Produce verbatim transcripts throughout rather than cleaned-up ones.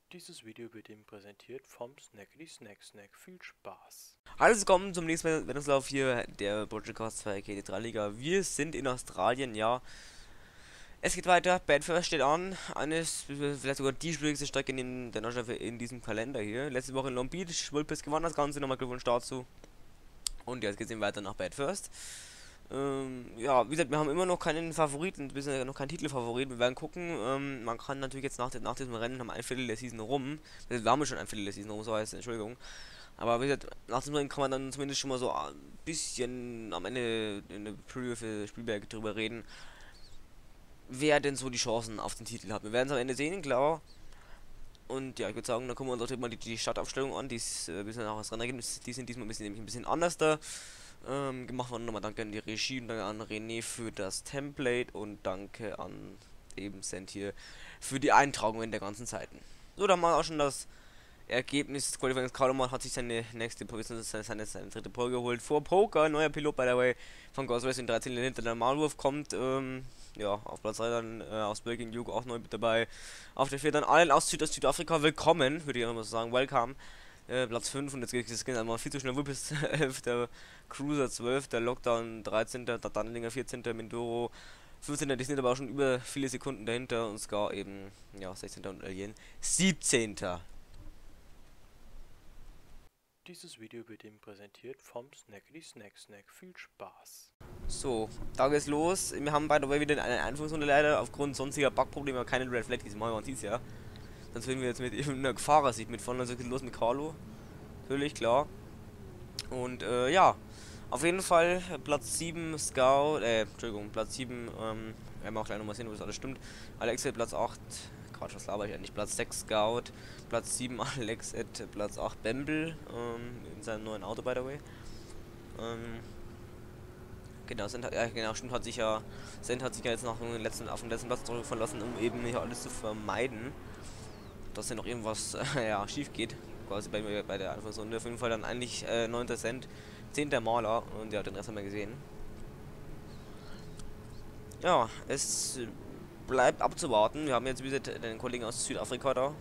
Dieses Video wird Ihnen präsentiert vom Snackety Snack Snack. Viel Spaß! Hallo, willkommen zum nächsten Wettungslauf hier der Project Cars zwei K T drei Liga. Wir sind in Australien, ja. Es geht weiter, Bedford steht an. Eines, vielleicht sogar die schwierigste Strecke in, der Nordschleife in diesem Kalender hier. Letzte Woche in Long Beach, Vulpes gewann das Ganze, nochmal Glückwunsch dazu. Und jetzt geht es weiter nach Bedford. Ähm, ja, wie gesagt, wir haben immer noch keinen Favoriten, wir sind noch kein Titelfavorit. Wir werden gucken. Ähm, man kann natürlich jetzt nach, nach diesem Rennen haben ein Viertel der Season rum. Wir haben schon ein Viertel der Season rum, so heißt es, Entschuldigung. Aber wie gesagt, nach dem Rennen kann man dann zumindest schon mal so ein bisschen am Ende in der Preview für Spielberg drüber reden, wer denn so die Chancen auf den Titel hat. Wir werden es am Ende sehen, klar. Und ja, ich würde sagen, dann gucken wir uns auch mal die, die Startaufstellung an. Die ist äh, bisschen auch das Rennergebnis. Die sind diesmal ein bisschen, nämlich ein bisschen anders da. Ähm, gemacht worden. Nochmal danke an die Regie und danke an René für das Template und danke an eben Send hier für die Eintragung in der ganzen Zeiten. So, dann mal auch schon das Ergebnis des Qualifyings. Kaloman hat sich seine nächste Position, seine, seine, seine dritte Pole geholt. Vor Poker, neuer Pilot by the way, von Ghost Racing, dreizehn hinter der Malwurf kommt, ähm, ja, auf Platz drei dann äh, aus Belgien, Jugo auch neu mit dabei. Auf der vier dann allen aus Süd Südafrika willkommen, würde ich auch mal so sagen, welcome. Äh, Platz fünf und jetzt geht es einmal viel zu schnell. Wupis elf, der Cruiser zwölf, der Lockdown dreizehnter, der Dannlinger vierzehnter, Mindoro fünfzehnter, die sind aber auch schon über viele Sekunden dahinter und Scar eben, ja, sechzehnter und Alien siebzehnter. Dieses Video wird Ihnen präsentiert vom Snackety Snack Snack. Viel Spaß! So, da geht's los. Wir haben by the way wieder eine Einführungsrunde leider aufgrund sonstiger Bugprobleme keine Red Flag diesmal, man sieht's ja. Sonst würden wir jetzt mit irgendeiner Fahrersicht mitfahren, also geht los mit Carlo. Natürlich, klar. Und äh, ja, auf jeden Fall Platz sieben Scout, äh, Entschuldigung, Platz sieben, ähm, werden wir auch gleich nochmal sehen, ob das alles stimmt. Alexei Platz acht, Quatsch, was laber ich eigentlich, Platz sechs Scout, Platz sieben Alexet, Platz acht Bembel, ähm, in seinem neuen Auto by the way. Ähm, genau, Send hat, ja genau, stimmt, hat sich ja, Send hat sich ja jetzt nach dem letzten, auf dem letzten Platz verlassen, um eben hier alles zu vermeiden, dass hier noch irgendwas äh, ja, schief geht, quasi bei, bei der Anfangsrunde. Auf jeden Fall dann eigentlich äh, neunter Cent, zehnter Maler und ja, den Rest haben wir gesehen. Ja, es bleibt abzuwarten. Wir haben jetzt wieder den Kollegen aus Südafrika da.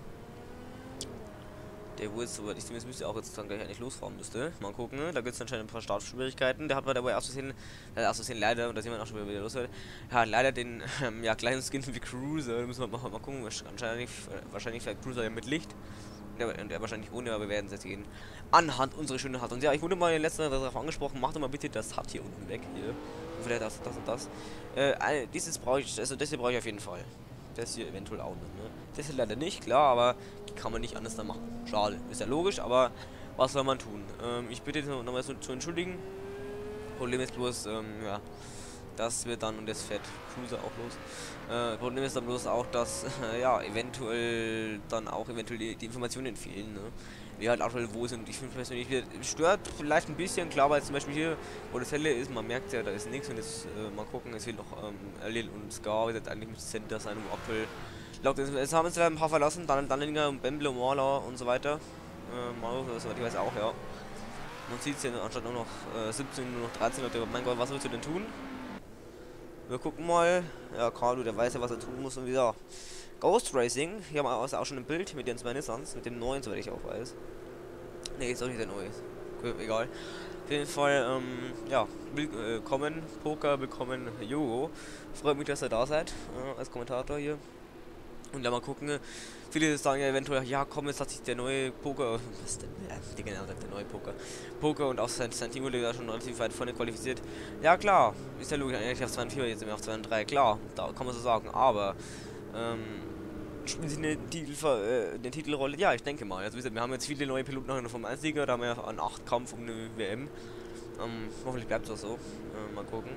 Der wohl, soweit ich zumindest müsste, auch jetzt dann gleich eigentlich losfahren müsste. Mal gucken, da gibt es anscheinend ein paar Startschwierigkeiten. Der hat bei dabei auszusehen, der hat auszusehen leider, und da sehen wir auch schon wieder los wird, ja, leider den ähm, ja, kleinen Skin wie Cruiser. Da müssen wir mal, mal gucken, wahrscheinlich, wahrscheinlich vielleicht Cruiser ja mit Licht. Der, der wahrscheinlich ohne, aber wir werden es jetzt sehen. Anhand unserer schönen Hat. Und ja, ich wurde mal in den letzten darauf angesprochen, macht doch mal bitte das Hat hier unten weg. Hier. Und vielleicht das, das und das. Äh, dieses brauche ich, also das hier brauche ich auf jeden Fall. Das hier eventuell auch nicht, ne? Das hier leider nicht, klar, aber kann man nicht anders da machen. Schade. Ist ja logisch, aber was soll man tun? Ähm, ich bitte jetzt nochmal zu, zu entschuldigen. Problem ist bloß, ähm, ja, dass wir dann, und jetzt fährt Cruiser auch los. Äh, Problem ist dann bloß auch, dass, äh, ja, eventuell dann auch eventuell die, die Informationen fehlen, ne? Wie halt aktuell wo sind. Ich finde persönlich, stört vielleicht ein bisschen, klar, weil zum Beispiel hier, wo das helle ist, man merkt ja, da ist nichts und jetzt äh, mal gucken, es fehlt noch ähm, Lil und Scar, wie gesagt, eigentlich müsste Center sein, um aktuell. Jetzt haben uns ein paar verlassen, dann Dannlinger und Bembler, Maler und so weiter. Äh, Maler, soweit ich weiß auch, ja. Man sieht es ja anstatt nur noch äh, siebzehn, nur noch dreizehn Leute. Mein Gott, was willst du denn tun? Wir gucken mal. Ja, Carlo, der weiß ja, was er tun muss. Und wieder Ghost Racing. Hier haben wir also auch schon ein Bild mit den zwei Nissans. Mit dem neuen, soweit ich auch weiß. Ne, ist auch nicht der neue. Okay, egal. Auf jeden Fall, ähm, ja, willkommen, Poker, willkommen, Jogo. Freut mich, dass ihr da seid, äh, als Kommentator hier. Und dann mal gucken, viele sagen ja eventuell, ja komm, jetzt hat sich der neue Poker, was denn, ja, die genau sagt der neue Poker, Poker und auch sein, sein Team wurde da schon relativ weit vorne qualifiziert. Ja klar, ist ja logisch, eigentlich auf zwei und vier, jetzt sind wir auf zwei und drei, klar, da kann man so sagen, aber, ähm, spielen sie eine, Titel, äh, eine Titelrolle? Ja, ich denke mal, also wie gesagt, wir haben jetzt viele neue Piloten noch in der Formel eins Liga, da haben wir ja einen acht Kampf um eine W M, ähm, hoffentlich bleibt es auch so, äh, mal gucken.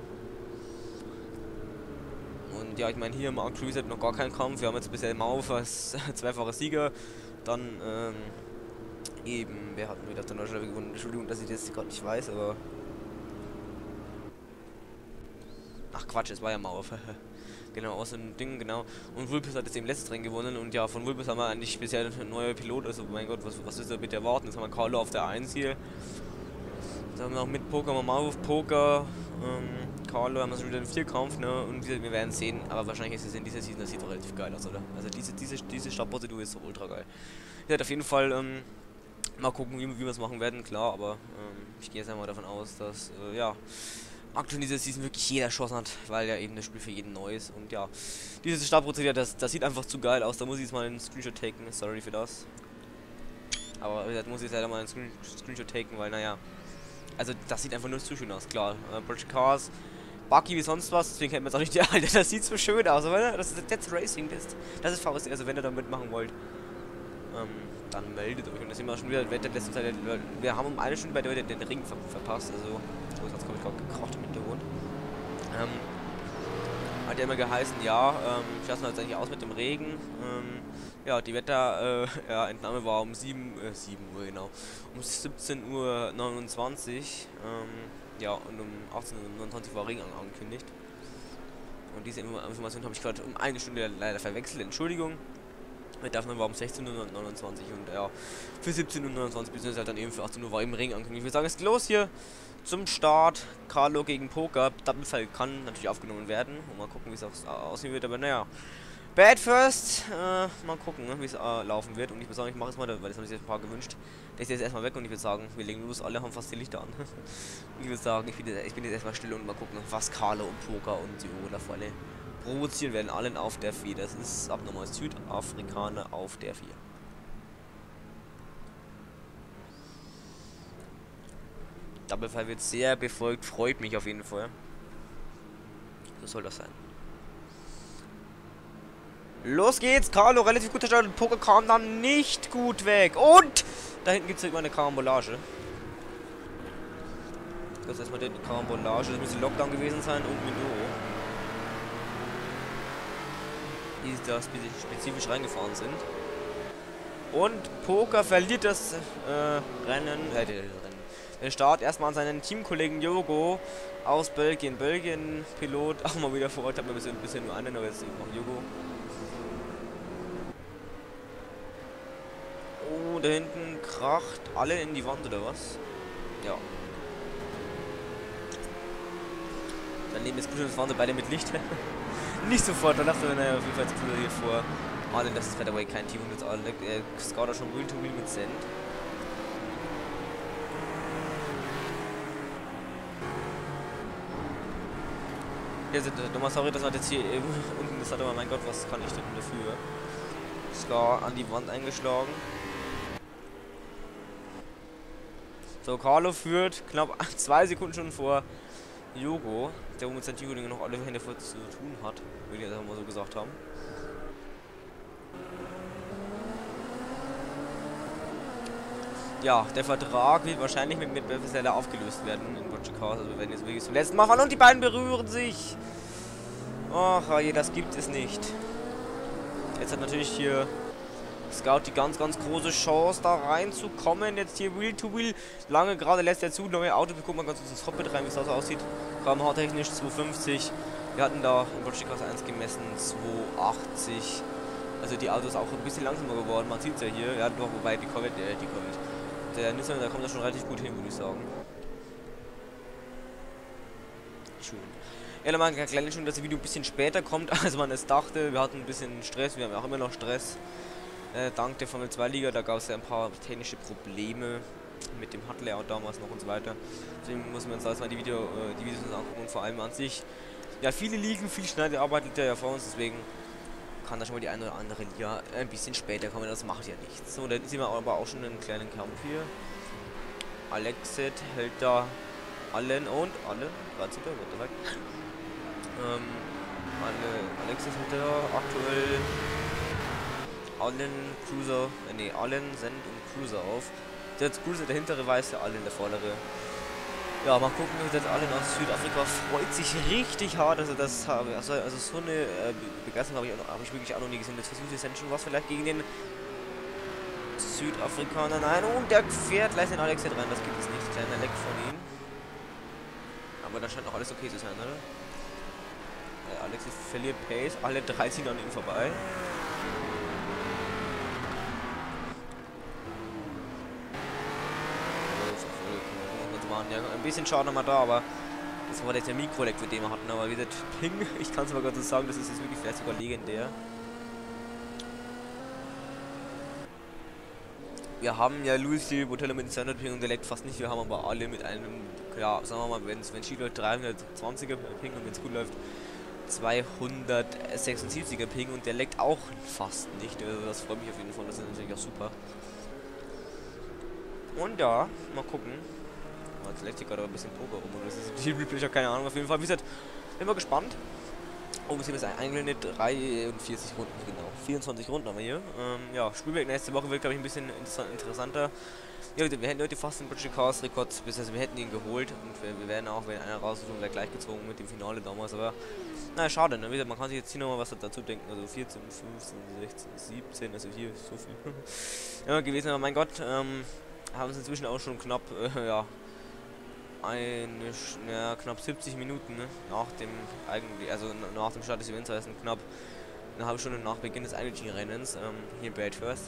Und ja, ich meine, hier im Arc Cruiser hat noch gar keinen Kampf. Wir haben jetzt bisher Mauf als zweifacher Sieger. Dann, ähm, eben, wer hat wieder auf der Nordschleife gewonnen? Entschuldigung, dass ich das gerade nicht weiß, aber. Ach Quatsch, es war ja Mauf. Genau, aus dem Ding, genau. Und Vulpes hat jetzt eben letztes Rennen gewonnen. Und ja, von Vulpes haben wir eigentlich bisher ein neuer Pilot. Also, mein Gott, was, was ist da bitte erwarten? Jetzt haben wir Carlo auf der eins hier. Dann haben wir noch mit Poker, Mauf, Poker, ähm, Carlo haben wir schon wieder einen Vierkampf, ne? Und wir, wir werden sehen, aber wahrscheinlich ist es in dieser Season, das sieht doch relativ geil aus, oder? Also diese, diese, diese Startprozedur ist so ultra geil. Ja, auf jeden Fall, ähm, mal gucken, wie, wie wir es machen werden, klar, aber ähm, ich gehe jetzt einmal davon aus, dass, äh, ja, aktuell in dieser Season wirklich jeder Chance hat, weil ja eben das Spiel für jeden neu ist. Und ja, diese Startprozedur, das, das sieht einfach zu geil aus, da muss ich jetzt mal einen Screenshot taken, sorry für das. Aber da muss ich jetzt leider mal einen Screen Screenshot taken, weil, naja, also das sieht einfach nur zu schön aus, klar. Äh, Project Cars, Bucky wie sonst was, deswegen kennt man es auch nicht. Ja, Alter, das sieht so schön aus, oder? Das ist That's Racing, das, das ist V S D, also wenn ihr da mitmachen wollt, ähm, dann meldet euch. Und das sehen wir schon wieder, Wetter letzte Zeit, wir haben um eine Stunde bei der den, den Ring ver verpasst, also, so, jetzt habe ich gerade gekracht im Hintergrund. Ähm, hat ja immer geheißen, ja, ähm, ich lasse mal jetzt eigentlich aus mit dem Regen, ähm, ja, die Wetter, äh, ja, Entnahme war um sieben Uhr, genau, um siebzehn Uhr neunundzwanzig, ähm, ja, und um achtzehn Uhr neunundzwanzig war Regen angekündigt. Und diese Information habe ich gerade um eine Stunde leider verwechselt, Entschuldigung. Die Aufnahme war um sechzehn Uhr neunundzwanzig und ja, für siebzehn Uhr neunundzwanzig bzw. halt dann eben für achtzehn Uhr war eben Regen angekündigt. Ich würde sagen, es geht los hier zum Start. Carlo gegen Poker. Double Fall kann natürlich aufgenommen werden. Und mal gucken, wie es auch aussehen wird, aber naja. Bad First, äh, mal gucken, ne, wie es äh, laufen wird. Und ich würde sagen, ich mache es mal, weil das haben sich jetzt ein paar gewünscht. Der ist jetzt erstmal weg und ich würde sagen, wir legen los, alle haben fast die Lichter an. Und ich würde sagen, ich bin, jetzt, ich bin jetzt erstmal still und mal gucken, was Carlo und Poker und die Ola Falle provozieren werden. Allen auf der vier. Das ist abnormal Südafrikaner auf der vier. Double Fall wird sehr befolgt, freut mich auf jeden Fall. So soll das sein. Los geht's, Carlo, relativ guter Start. Poker kam dann nicht gut weg. Und da hinten gibt es immer eine Karambolage. Das ist erstmal die Karambolage. Das müsste Lockdown gewesen sein und Minoro. Die da spezifisch reingefahren sind. Und Poker verliert das äh, Rennen, äh, den, den Start erstmal an seinen Teamkollegen Yogo aus Belgien. Belgien, Pilot, auch mal wieder vor Ort, hat man ein bisschen nur einen, aber jetzt auch Yogo. Oh, da hinten kracht alle in die Wand, oder was? Ja. Daneben ist gut, das fahren sie beide mit Licht. Nicht sofort, dann dachte ich, naja, auf jeden Fall explodiert vor. Marlin, das ist by the way kein Team und jetzt alle. Äh, Scouter schon Wheel to Wheel mit Send. Hier sind nochmal sorry, dass man jetzt hier eben unten ist, aber mein Gott, was kann ich denn dafür? Scar an die Wand eingeschlagen. So, Carlo führt knapp zwei Sekunden schon vor Yogo, der mit seinen Teamkollegen noch alle Hände voll zu tun hat, würde ich jetzt mal so gesagt haben. Ja, der Vertrag wird wahrscheinlich mit, mit Bethesda aufgelöst werden in Project Cars, also wir werden jetzt wirklich zum letzten Mal fahren und die beiden berühren sich. Ach je, das gibt es nicht. Jetzt hat natürlich hier Scout die ganz, ganz große Chance, da reinzukommen. Jetzt hier Wheel to Wheel. Lange gerade lässt er zu. Neue Auto. Wir gucken mal ganz kurz ins Cockpit rein, wie es da so aussieut. Kmh-technisch zweihundertfünfzig. Wir hatten da im Project Cars eins gemessen zweihundertachtzig. Also die Autos auch ein bisschen langsamer geworden. Man sieht es ja hier. Ja, doch, wobei die Corvette, äh, die Corvette. Der Nissan, da kommt er schon relativ gut hin, würde ich sagen. Schön. Ja, dann mal ein kleines schon, dass das Video ein bisschen später kommt, als man es dachte. Wir hatten ein bisschen Stress. Wir haben auch immer noch Stress. Äh, dank der Formel zwei Liga, da gab es ja ein paar technische Probleme mit dem H U D-Layout damals noch und so weiter. Deswegen müssen wir uns erstmal die, Video, äh, die Videos uns angucken und vor allem an sich. Ja, viele Ligen, viel schnelle Arbeit liegt ja vor uns, deswegen kann da schon mal die eine oder andere Liga ein bisschen später kommen, das macht ja nichts. So, da sehen wir aber auch schon einen kleinen Kampf hier. Alexet hält da allen und alle, gerade sieht er, wird gesagt. Ähm, alle, Alexet hält da aktuell allen Cruiser, äh, nee, allen Send und Cruiser auf. Der Cruiser, der hintere weiße, alle in der vordere. Ja, mal gucken, jetzt alle nach Südafrika freut sich richtig hart, also das habe also, also so eine äh, Begeisterung habe ich, hab ich wirklich auch noch nie gesehen. Jetzt versucht die Send schon was vielleicht gegen den Südafrikaner. Nein, und der fährt gleich den Alex rein, das gibt es nicht. Kleiner Leck von ihm. Aber da scheint auch alles okay zu sein, oder? Der Alex verliert Pace, alle drei ziehen an ihm vorbei. Ja, ein bisschen Schaden haben wir da, aber Das war jetzt der Mikro-Lag, den wir hatten, aber wie gesagt, Ping, ich kann es aber gerade so sagen, das ist jetzt wirklich vielleicht sogar legendär. Wir haben ja Louis die Botella mit zweihundert Ping und der leckt fast nicht, wir haben aber alle mit einem, ja, sagen wir mal, wenn es schief läuft, dreihundertzwanziger Ping und wenn es gut läuft, zweihundertsechsundsiebziger Ping und der leckt auch fast nicht, also das freut mich auf jeden Fall, das ist natürlich auch super. Und ja, mal gucken. Jetzt leckt hier gerade ein bisschen Poker rum oder das ist die Replay, ich habe keine Ahnung, auf jeden Fall, wie gesagt, bin mal gespannt. Oh, wir sind jetzt eingeblendet, dreiundvierzig Runden, genau. vierundzwanzig Runden haben wir hier. Ähm, ja, Spielberg nächste Woche wird, glaube ich, ein bisschen interessanter. Ja, wir hätten heute fast den Project Cars Rekord, also wir hätten ihn geholt und wir, wir werden auch, wenn einer raus ist, wäre gleichgezogen mit dem Finale damals, aber naja, schade, ne? Wie gesagt, man kann sich jetzt hier nochmal was dazu denken, also vierzehn, fünfzehn, sechzehn, siebzehn, also hier ist so viel ja, gewesen, aber mein Gott, ähm, haben es inzwischen auch schon knapp, äh, ja, eine, ja, knapp siebzig Minuten ne, nach dem eigentlich, also nach dem Start des Events, heißt knapp eine halbe Stunde nach Beginn des eigentlichen Rennens, ähm, hier in Bathurst.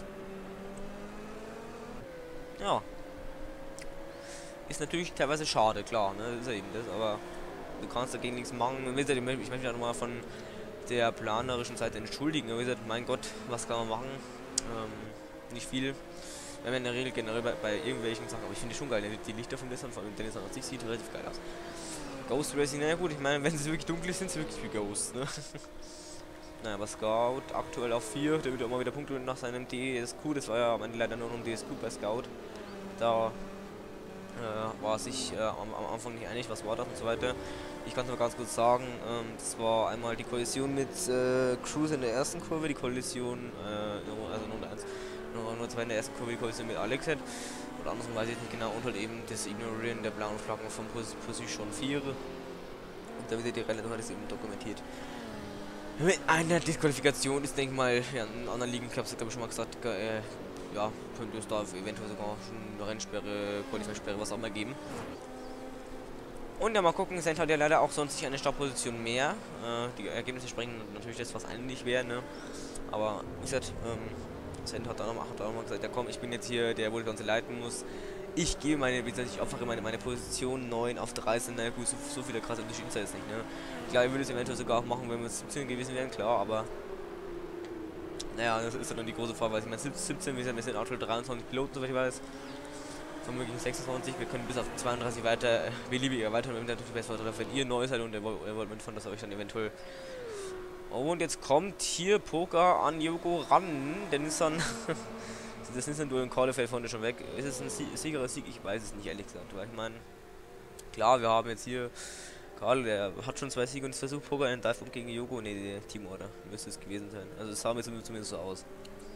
Ja. Ist natürlich teilweise schade, klar, ne, das ist ja eben das, aber du kannst dagegen nichts machen. Ich möchte mich nochmal von der planerischen Seite entschuldigen, aber wie gesagt, mein Gott, was kann man machen? Ähm, nicht viel. Wir haben in der Regel generell bei, bei irgendwelchen Sachen, aber ich finde schon geil, die Lichter von Nissan, vor allem Dennis an sich sieht relativ geil aus. Ghost Racing, naja gut, ich meine, wenn sie wirklich dunkel ist, sind sie wirklich wie Ghost, ne? Naja, aber Scout aktuell auf vier, der wird auch mal wieder Punkte nach seinem D S Q, das war ja am Ende leider nur noch ein D S Q bei Scout. Da äh, war sich äh, am, am Anfang nicht einig, was war das und so weiter. Ich kann es nur ganz kurz sagen, ähm, das war einmal die Kollision mit äh, Cruise in der ersten Kurve, die Kollision, äh, also Nummer eins. Nur zwei in der ersten Kurve die Kollision mit Alex hat. Und andersrum weiß ich nicht genau. Und halt eben das Ignorieren der blauen Flaggen von Pos Position vier. Und da wird die Relativ hat es eben dokumentiert. Mit einer Disqualifikation ist, denke ich mal, ja, in anderen Ligen, ich habe es glaube ich schon mal gesagt, äh, ja, könnte es da eventuell sogar schon eine Rennsperre, Qualify-Sperre, was auch immer geben. Und ja, mal gucken, Sand hat ja leider auch sonst sich eine Startposition mehr. Äh, die Ergebnisse sprechen natürlich das, was eigentlich wäre, ne? Aber wie gesagt, ähm, Sand hat auch noch mal gesagt, ja komm, ich bin jetzt hier, der wohl das Ganze leiten muss. Ich gebe meine, ich opfere meine, meine Position neun auf dreizehn, naja gut, so, so viele krasse Unterschiede ist da jetzt nicht, ne? Klar, ich würde es eventuell sogar auch machen, wenn wir siebzehn gewesen wären, klar, aber naja, das ist dann die große Frage, weil ich meine siebzehn, wir sind, wir sind aktuell dreiundzwanzig Piloten, soweit ich weiß. Von möglichen sechsundzwanzig, wir können bis auf zweiunddreißig weiter, äh, beliebig erweitern, wenn wir natürlich besser, wenn ihr neu seid und ihr wollt, ihr wollt mitfahren, dass ihr euch dann eventuell. Und jetzt kommt hier Poker an Yogo ran, der Nissan. Das Nissan-Duell in Korlefeld von der schon weg. Ist es ein Sie sicherer Sieg? Ich weiß es nicht, ehrlich gesagt. Weil ich meine, klar, wir haben jetzt hier Karl, der hat schon zwei Siege und versucht Poker einen Dive gegen Yogo. Ne, der Teamorder müsste es gewesen sein. Also es sah mir zumindest so aus.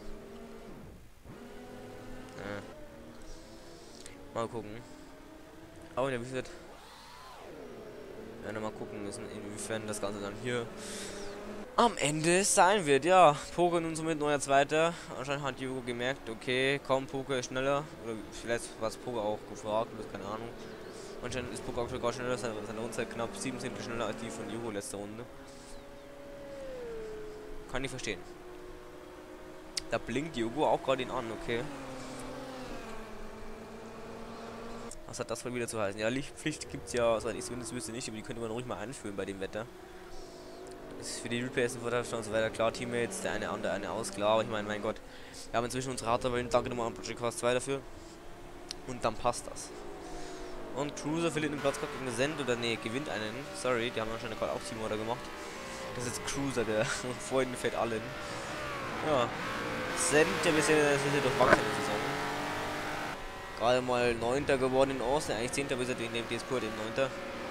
Ja. Mal gucken. Aber der wird. Ja, mal gucken müssen, inwiefern das Ganze dann hier am Ende sein wird. Ja, Poker nun somit neuer Zweiter. Anscheinend hat Yogo gemerkt, okay, komm, Poker ist schneller. Oder vielleicht war es Poker auch gefragt, keine Ahnung. Anscheinend ist Poker auch schneller, seine Rundzeit knapp sieben Zehntel schneller als die von Yogo letzte Runde. Kann ich verstehen. Da blinkt Yogo auch gerade ihn an, okay. Was hat das wohl wieder zu heißen? Ja, Lichtpflicht gibt es ja, seit ich zumindest wüsste nicht, aber die könnte man ruhig mal einführen bei dem Wetter. Das ist für die Replays und Vorteil und so weiter, klar, Teammates, der eine an, der eine aus, klar, aber ich meine, mein Gott, wir haben inzwischen unsere Radtabellen, danke nochmal an Project Cars zwei dafür. Und dann passt das. Und Cruiser verliert den Platz gerade gegen Send oder nee, gewinnt einen, sorry, die haben anscheinend gerade auch Teamorder gemacht. Das ist jetzt Cruiser, der vor ihnen fällt allen. Ja, Send, der bisher, das ist ja doch wachsende Saison. Gerade mal neunter geworden in Austin, eigentlich zehnter bis er in dem D S Q den neunter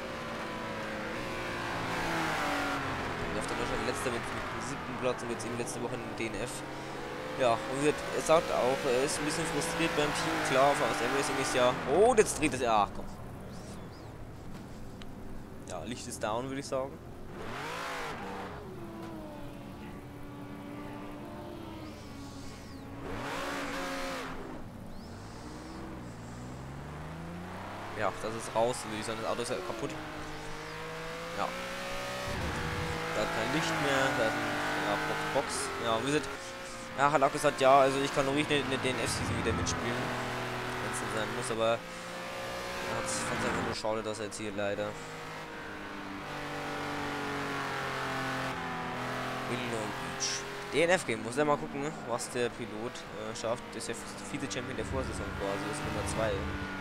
Auf der Deutschland letzter mit dem siebten Platz und jetzt in letzte Woche in D N F. Ja, und wird, er sagt auch, er ist ein bisschen frustriert beim Team, klar, aus M-Racing ist ja. Oh, jetzt dreht es. Ja, komm. Ja, Licht ist down, würde ich sagen. Ja, das ist raus, würde ich sagen, das Auto ist ja kaputt. Ja. Da hat kein Licht mehr, da ist ein ja, Box, Box. Ja, wie gesagt, ja, hat auch gesagt, ja, also ich kann ruhig in der D N F-Season wieder mitspielen, wenn es denn sein muss, aber ja, ich fand es einfach nur schade, dass er jetzt hier leider Illinois Beach. D N F-Game, muss ja mal gucken, was der Pilot äh, schafft. Das ist ja Vize-Champion der Vorsaison quasi, ist Nummer zwei.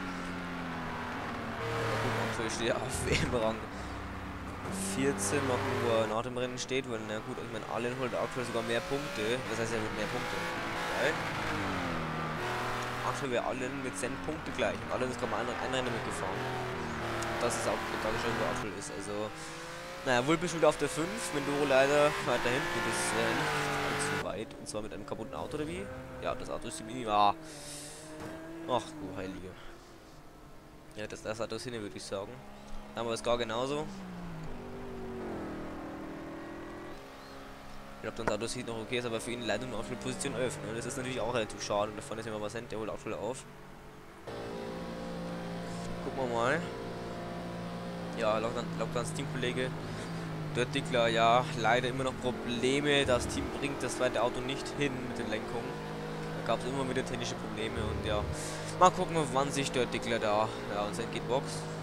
Mal gucken, aktuell steht er auf W M-Rang vierzehn, mal gucken, wo er nach dem Rennen steht, weil, na gut, ich meine, Allen holt aktuell sogar mehr Punkte. Das heißt, er holt mehr Punkte. Geil. Aktuell wäre Allen mit zehn Punkte gleich und Allen ist gerade mal ein, ein Rennen mitgefahren. Das ist auch dargestellt, wo aktuell ist. Also, naja, wohl bist du wieder auf der fünf, wenn du leider weiter hinten bist, äh, nicht allzu weit. Und zwar mit einem kaputten Auto oder wie? Ja, das Auto ist ziemlich. Ah. Ach du Heilige. Ja, das, das Auto ist hin, würde ich sagen. Dann haben wir es gar genauso. Ich glaube, das Auto sieht noch okay ist, aber für ihn leider nur auf die Position elf. Ne? Das ist natürlich auch relativ schade. Und davon ist immer was hin, der holt auch voll auf. Gucken wir mal. Ja, Lockdowns Teamkollege Dörtdickler, ja, leider immer noch Probleme. Das Team bringt das zweite Auto nicht hin mit den Lenkungen. Da gab es immer wieder technische Probleme und ja, mal gucken, wann sich Dörtdickler da, ja, und sein geht Box.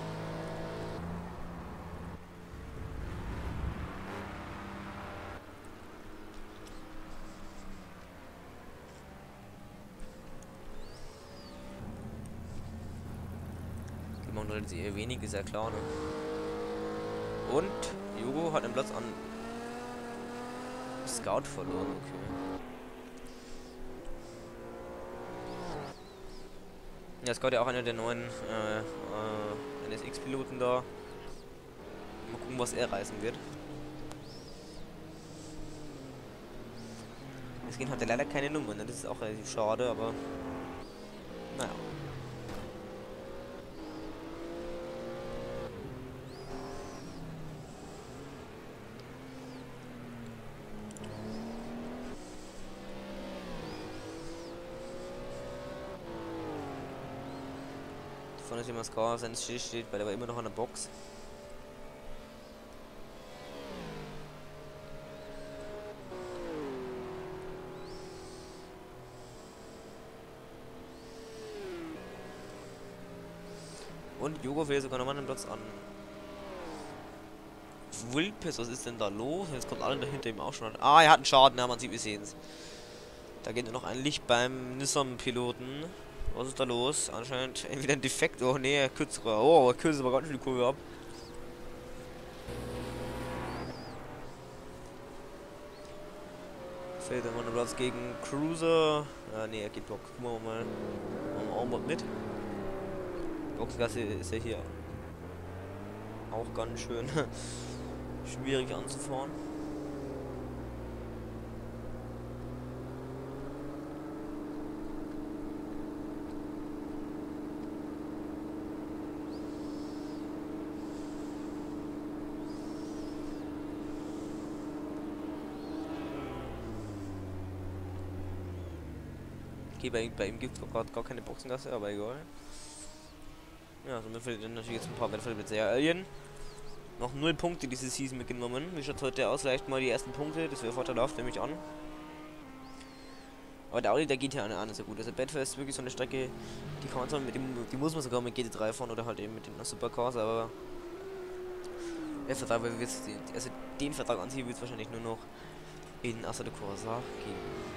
Die machen halt eher wenig, ist ja klar, ne? Und Jugo hat einen Platz an Scout verloren, okay. Ja, Scout ja auch einer der neuen äh, äh, N S X-Piloten da. Mal gucken, was er reißen wird. Deswegen hat er leider keine Nummer, ne? Das ist auch relativ schade, aber naja. Von der Mascara sein Schild steht, weil er war immer noch an der Box. Und Jogo will sogar nochmal einen Platz an Wilpes. Was ist denn da los? Jetzt kommt alle dahinter ihm auch schon. Ah, er hat einen Schaden, ja, man sieht, wir sehen es. Da geht nur noch ein Licht beim Nissan-Piloten. Was ist da los? Anscheinend entweder ein Defekt. Oh nee, kürzere. Oh, er kürzt aber ganz schön die Kurve ab. Fällt dann mal ein Platz gegen Cruiser. Ah nee, er geht Bock. Gucken wir mal. Machen wir auch mal mit. Boxgasse ist ja hier auch ganz schön schwierig anzufahren. Okay, bei, bei ihm gibt es gerade gar keine Boxengasse, aber egal. Ja, somit fällt natürlich jetzt ein paar Wettfälle mit sehr Alien. Noch null Punkte diese Season mitgenommen. Wie schaut es heute aus? Vielleicht mal die ersten Punkte, das wäre vorteilhaft, nehme ich an. Aber der Audi, der geht ja auch nicht so gut. Also Bedford ist wirklich so eine Strecke, die kann man zwar mit dem, die muss man sogar mit G T drei fahren oder halt eben mit den Supercars, aber der Vertrag wird es, also den Vertrag an sich wird es wahrscheinlich nur noch in Assetto Corsa geben.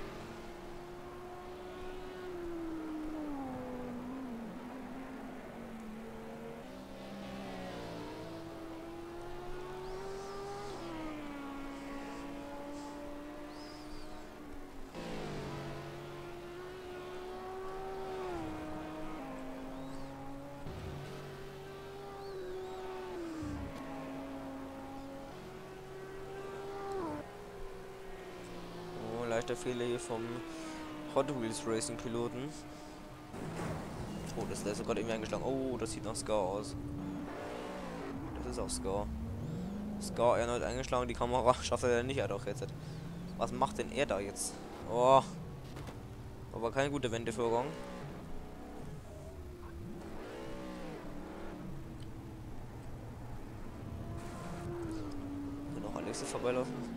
Leichter Fehler hier vom Hot Wheels Racing Piloten. Oh, das ist gerade irgendwie eingeschlagen. Oh, das sieht nach Scar aus. Das ist auch Scar. Scar erneut eingeschlagen. Die Kamera schafft er nicht. Er doch jetzt. Was macht denn er da jetzt? Oh. Aber kein guter Wendevorgang. Hier noch Alexa vorbeilaufen.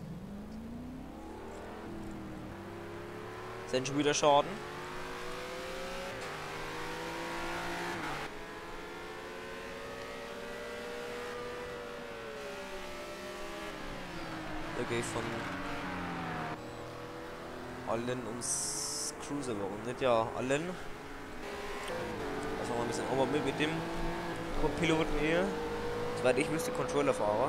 Sind schon wieder Schaden. Da gehe ich von allen ums Cruiser, warum nicht? Ja, allen. Also mal ein bisschen auch mal mit, mit dem Co-Piloten hier. Soweit ich wüsste, Controllerfahrer.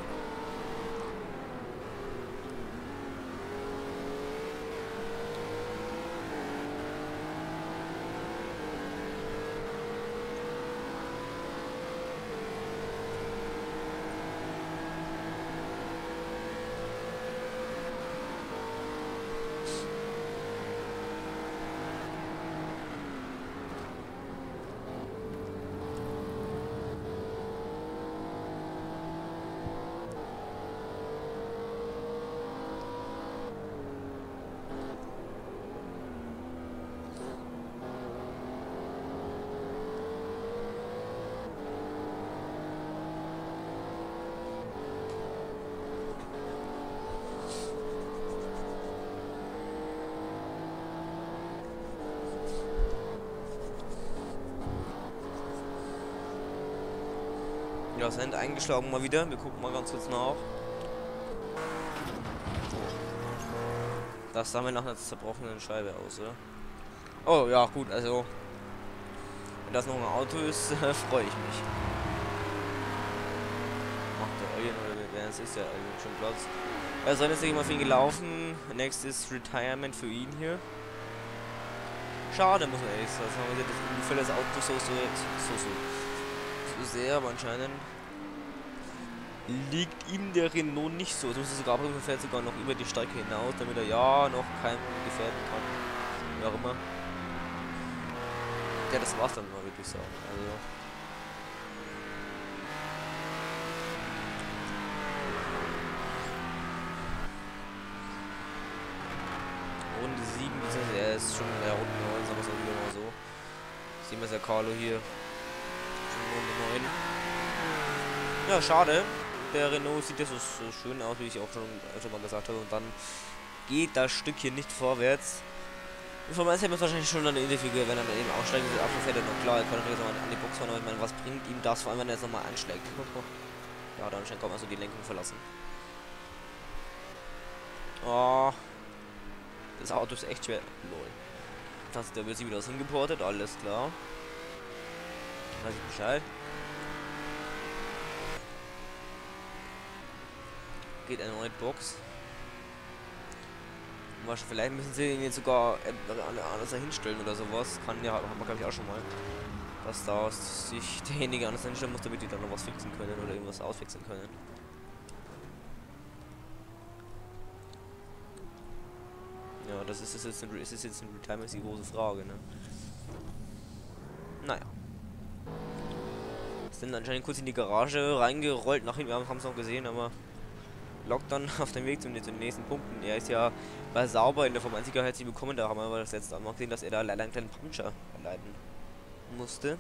Ja, sind eingeschlagen mal wieder. Wir gucken mal ganz kurz nach. Das sah mir nach einer zerbrochenen Scheibe aus, ja. Oh, ja, gut, also. Wenn das noch ein Auto ist, freue ich mich. Macht der Alien oder wer es ist, ja Alien schon Platz. Er soll jetzt nicht immer viel gelaufen. Nächstes Retirement für ihn hier. Schade, muss man ehrlich sagen. Haben wir das ungefähr das Auto so, so, so, so. Sehr, aber anscheinend liegt ihm der Renault nicht so. Es muss sogar fährt sogar noch über die Strecke hinaus, damit er ja noch keinen gefährden kann. Wie auch immer. Ja, das war's dann mal, würde ich sagen. Also. Runde sieben, beziehungsweise er ist schon in der Runde neun, sagen wir es auch wieder mal so. Sehen wir es ja Carlo hier. Runde neun. Ja, schade. Der Renault sieht ja so, so schön aus, wie ich auch schon öfter mal gesagt habe. Und dann geht das Stück hier nicht vorwärts. Und von meinem hätte man wahrscheinlich schon an der Interview, wenn er dann eben aussteigen will, fährt er noch klar. Er kann natürlich auch an die Box fahren, aber ich meine, was bringt ihm das, vor allem wenn er jetzt nochmal anschlägt? Ja, dann anscheinend kann man so die Lenkung verlassen. Oh. Das Auto ist echt schwer. Lol. Das, da wird sie wieder was hingeportet, alles klar. Weiß ich Bescheid. Geht eine neue Box. Was, vielleicht müssen sie ihn jetzt sogar anders hinstellen oder sowas. Kann ja, haben wir glaube ich auch schon mal. Dass da sich derjenige anders hinstellen muss, damit die dann noch was fixen können oder irgendwas ausfixen können. Ja, das ist, ist, jetzt, ein, ist jetzt ein Retirement die große Frage, ne? Naja. Sind anscheinend kurz in die Garage reingerollt, nach hinten, wir haben es noch gesehen, aber lockt dann auf dem Weg zum, zu den nächsten Punkten. Er ist ja bei Sauber in der Formel eins Sicherheit bekommen, da haben wir aber das letzte Mal gesehen, dass er da leider einen kleinen Puncher erleiden musste.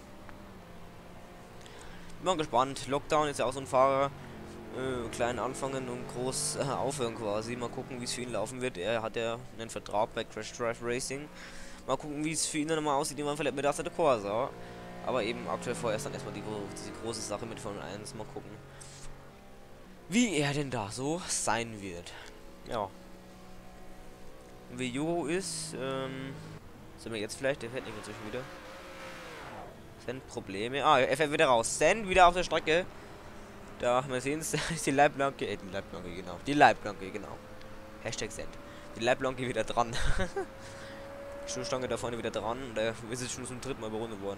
Bin mal gespannt. Lockdown ist ja auch so ein Fahrer, äh, klein anfangen und groß äh, aufhören quasi. Mal gucken, wie es für ihn laufen wird. Er hat ja einen Vertrag bei Crash Drive Racing. Mal gucken, wie es für ihn dann nochmal aussieht, wenn man vielleicht mit Assetto Corsa. Aber eben aktuell vorerst dann erstmal die, die große Sache mit Formel eins. Mal gucken, wie er denn da so sein wird. Ja. Wie Juro ist, ähm, sind wir jetzt vielleicht, der fährt nicht inzwischen wieder. Sind Probleme. Ah, er fährt wieder raus. Send wieder auf der Strecke. Da, wir sehen es, ist die Leitplanke, äh, die Leitplanke, genau. Die Leitplanke, genau. Hashtag Send. Die Leitplanke wieder dran. Die Stoßstange da vorne wieder dran. Und er ist jetzt schon zum dritten Mal überrundet worden.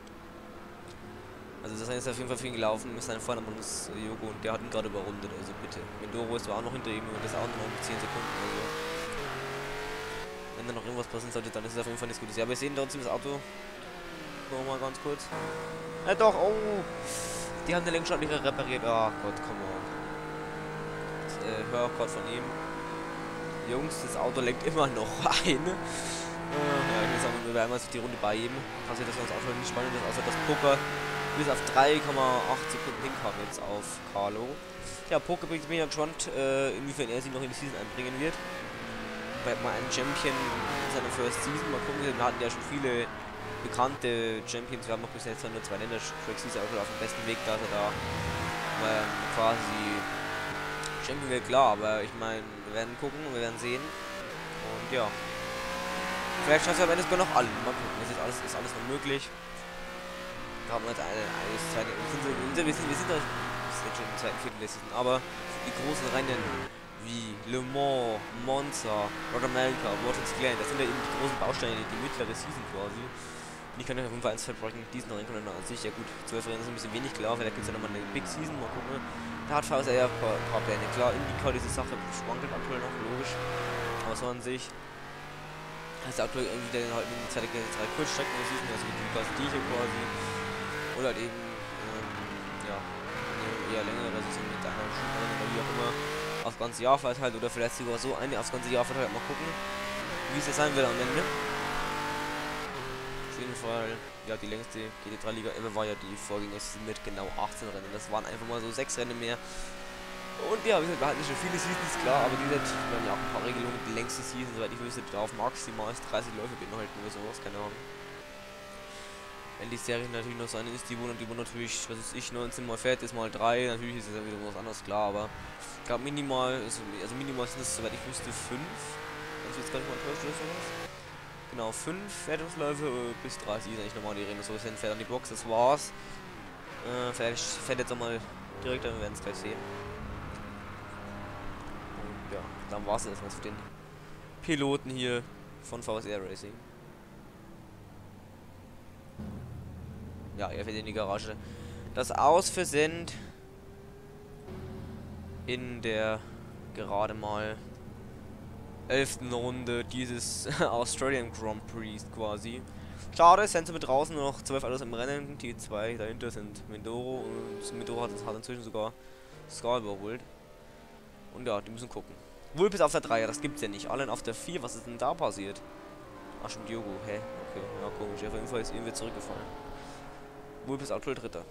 Also das ist auf jeden Fall für ihn gelaufen. Ist sein Vordermann ist Jogo und der hat ihn gerade überrundet. Also bitte. Mindoro ist zwar auch noch hinter ihm und das auch noch mit zehn Sekunden. Also wenn da noch irgendwas passieren sollte, dann ist es auf jeden Fall nichts Gutes. Ja, wir sehen trotzdem das Auto. Noch mal ganz kurz. Ja doch, oh. Die haben den Lenkrad nicht repariert. Ach Gott, come on. Das, äh, hör gerade von ihm. Jungs, das Auto lenkt immer noch ein. Äh, ja, ich will sagen, wir werden einmal die Runde bei ihm. Also das ganz auch nicht spannend ist, außer das Poker bis auf drei Komma acht Sekunden hinkam jetzt auf Carlo. Ja, Poker bin ich gespannt, äh, inwiefern er sich noch in die Season einbringen wird. Weil mal ein Champion in seiner First Season, mal gucken, wir hatten ja schon viele bekannte Champions, wir haben noch bis jetzt nur zwei Länder, Craig ist auch schon auf dem besten Weg, dass er da ähm, quasi Champion wird klar, aber ich meine, wir werden gucken, wir werden sehen. Und ja. Vielleicht schafft es am Ende sogar noch alle. Mal gucken, das ist alles, ist alles noch möglich. Wir haben jetzt eine, eine zweite, wir sind, so, wir sind, wir sind, wir sind jetzt schon im zweiten Viertel der Season, aber die großen Rennen wie Le Mans, Monza, Road America, Watkins Glen, das sind ja eben die großen Bausteine, die, die mittlere Season quasi. Und ich kann euch auf jeden Fall eins verbrechen, diesen Rennen an sich, ja gut, zwölf Rennen sind ein bisschen wenig, klar, vielleicht gibt es ja nochmal eine Big Season, mal gucken. Da hat V S R ja ein paar, paar Pläne, klar, IndyCar, diese Sache schwankelt aktuell noch, logisch, aber so an sich heißt aktuell irgendwie dann halt in die Zeit drei Kurzstrecken der Season, also wie quasi die hier quasi, oder halt eben, ähm, ja, eine eher längere Saison mit einer Schulrennen oder wie auch immer, aufs ganze Jahr verteilt oder vielleicht sogar so eine aufs ganze Jahr verteilt, mal gucken, wie es jetzt sein wird am Ende. Auf jeden Fall, ja, die längste G T drei Liga ever war ja die Vorgängerseason mit genau achtzehn Rennen. Das waren einfach mal so sechs Rennen mehr. Und ja, wie gesagt, wir hatten schon viele Seasons, klar, aber die sind, wir haben ja auch ein paar Regelungen. Die längste Season, soweit ich wüsste, darf maximal dreißig Läufe beinhalten oder sowas, keine Ahnung. Wenn die Serie natürlich noch so eine ist, die wo, die wo natürlich, was weiß ich, neunzehn mal fährt, ist mal drei, natürlich ist es ja wieder was anderes, klar, aber ich glaube minimal, also, also minimal sind es, soweit ich wüsste, fünf. Wenn ich jetzt gar nicht mal täusche oder sowas. Genau, fünf Wertungsläufe äh, bis dreißig ist eigentlich normal die Regelung. So ist dann fährt an die Box, das war's. Äh, vielleicht fährt jetzt auch mal direkt, dann werden es gleich sehen. Und ja, dann war's erstmal für den Piloten hier von V S R Racing. Ja, er fährt in die Garage. Das Ausversend in der gerade mal elften Runde dieses Australian Grand Prix quasi. Schade, sind sie mit draußen nur noch zwölf Autos im Rennen. Die zwei dahinter sind Mindoro und Mindoro hat, hat inzwischen sogar Ska überholt. Und ja, die müssen gucken. Wulp ist auf der drei, das gibt's ja nicht. Allen auf der vier, was ist denn da passiert? Ach schon, Diogo, hä? Okay, ja komisch. Auf jeden Fall ist irgendwie zurückgefallen. Wulp ist aktuell Dritter.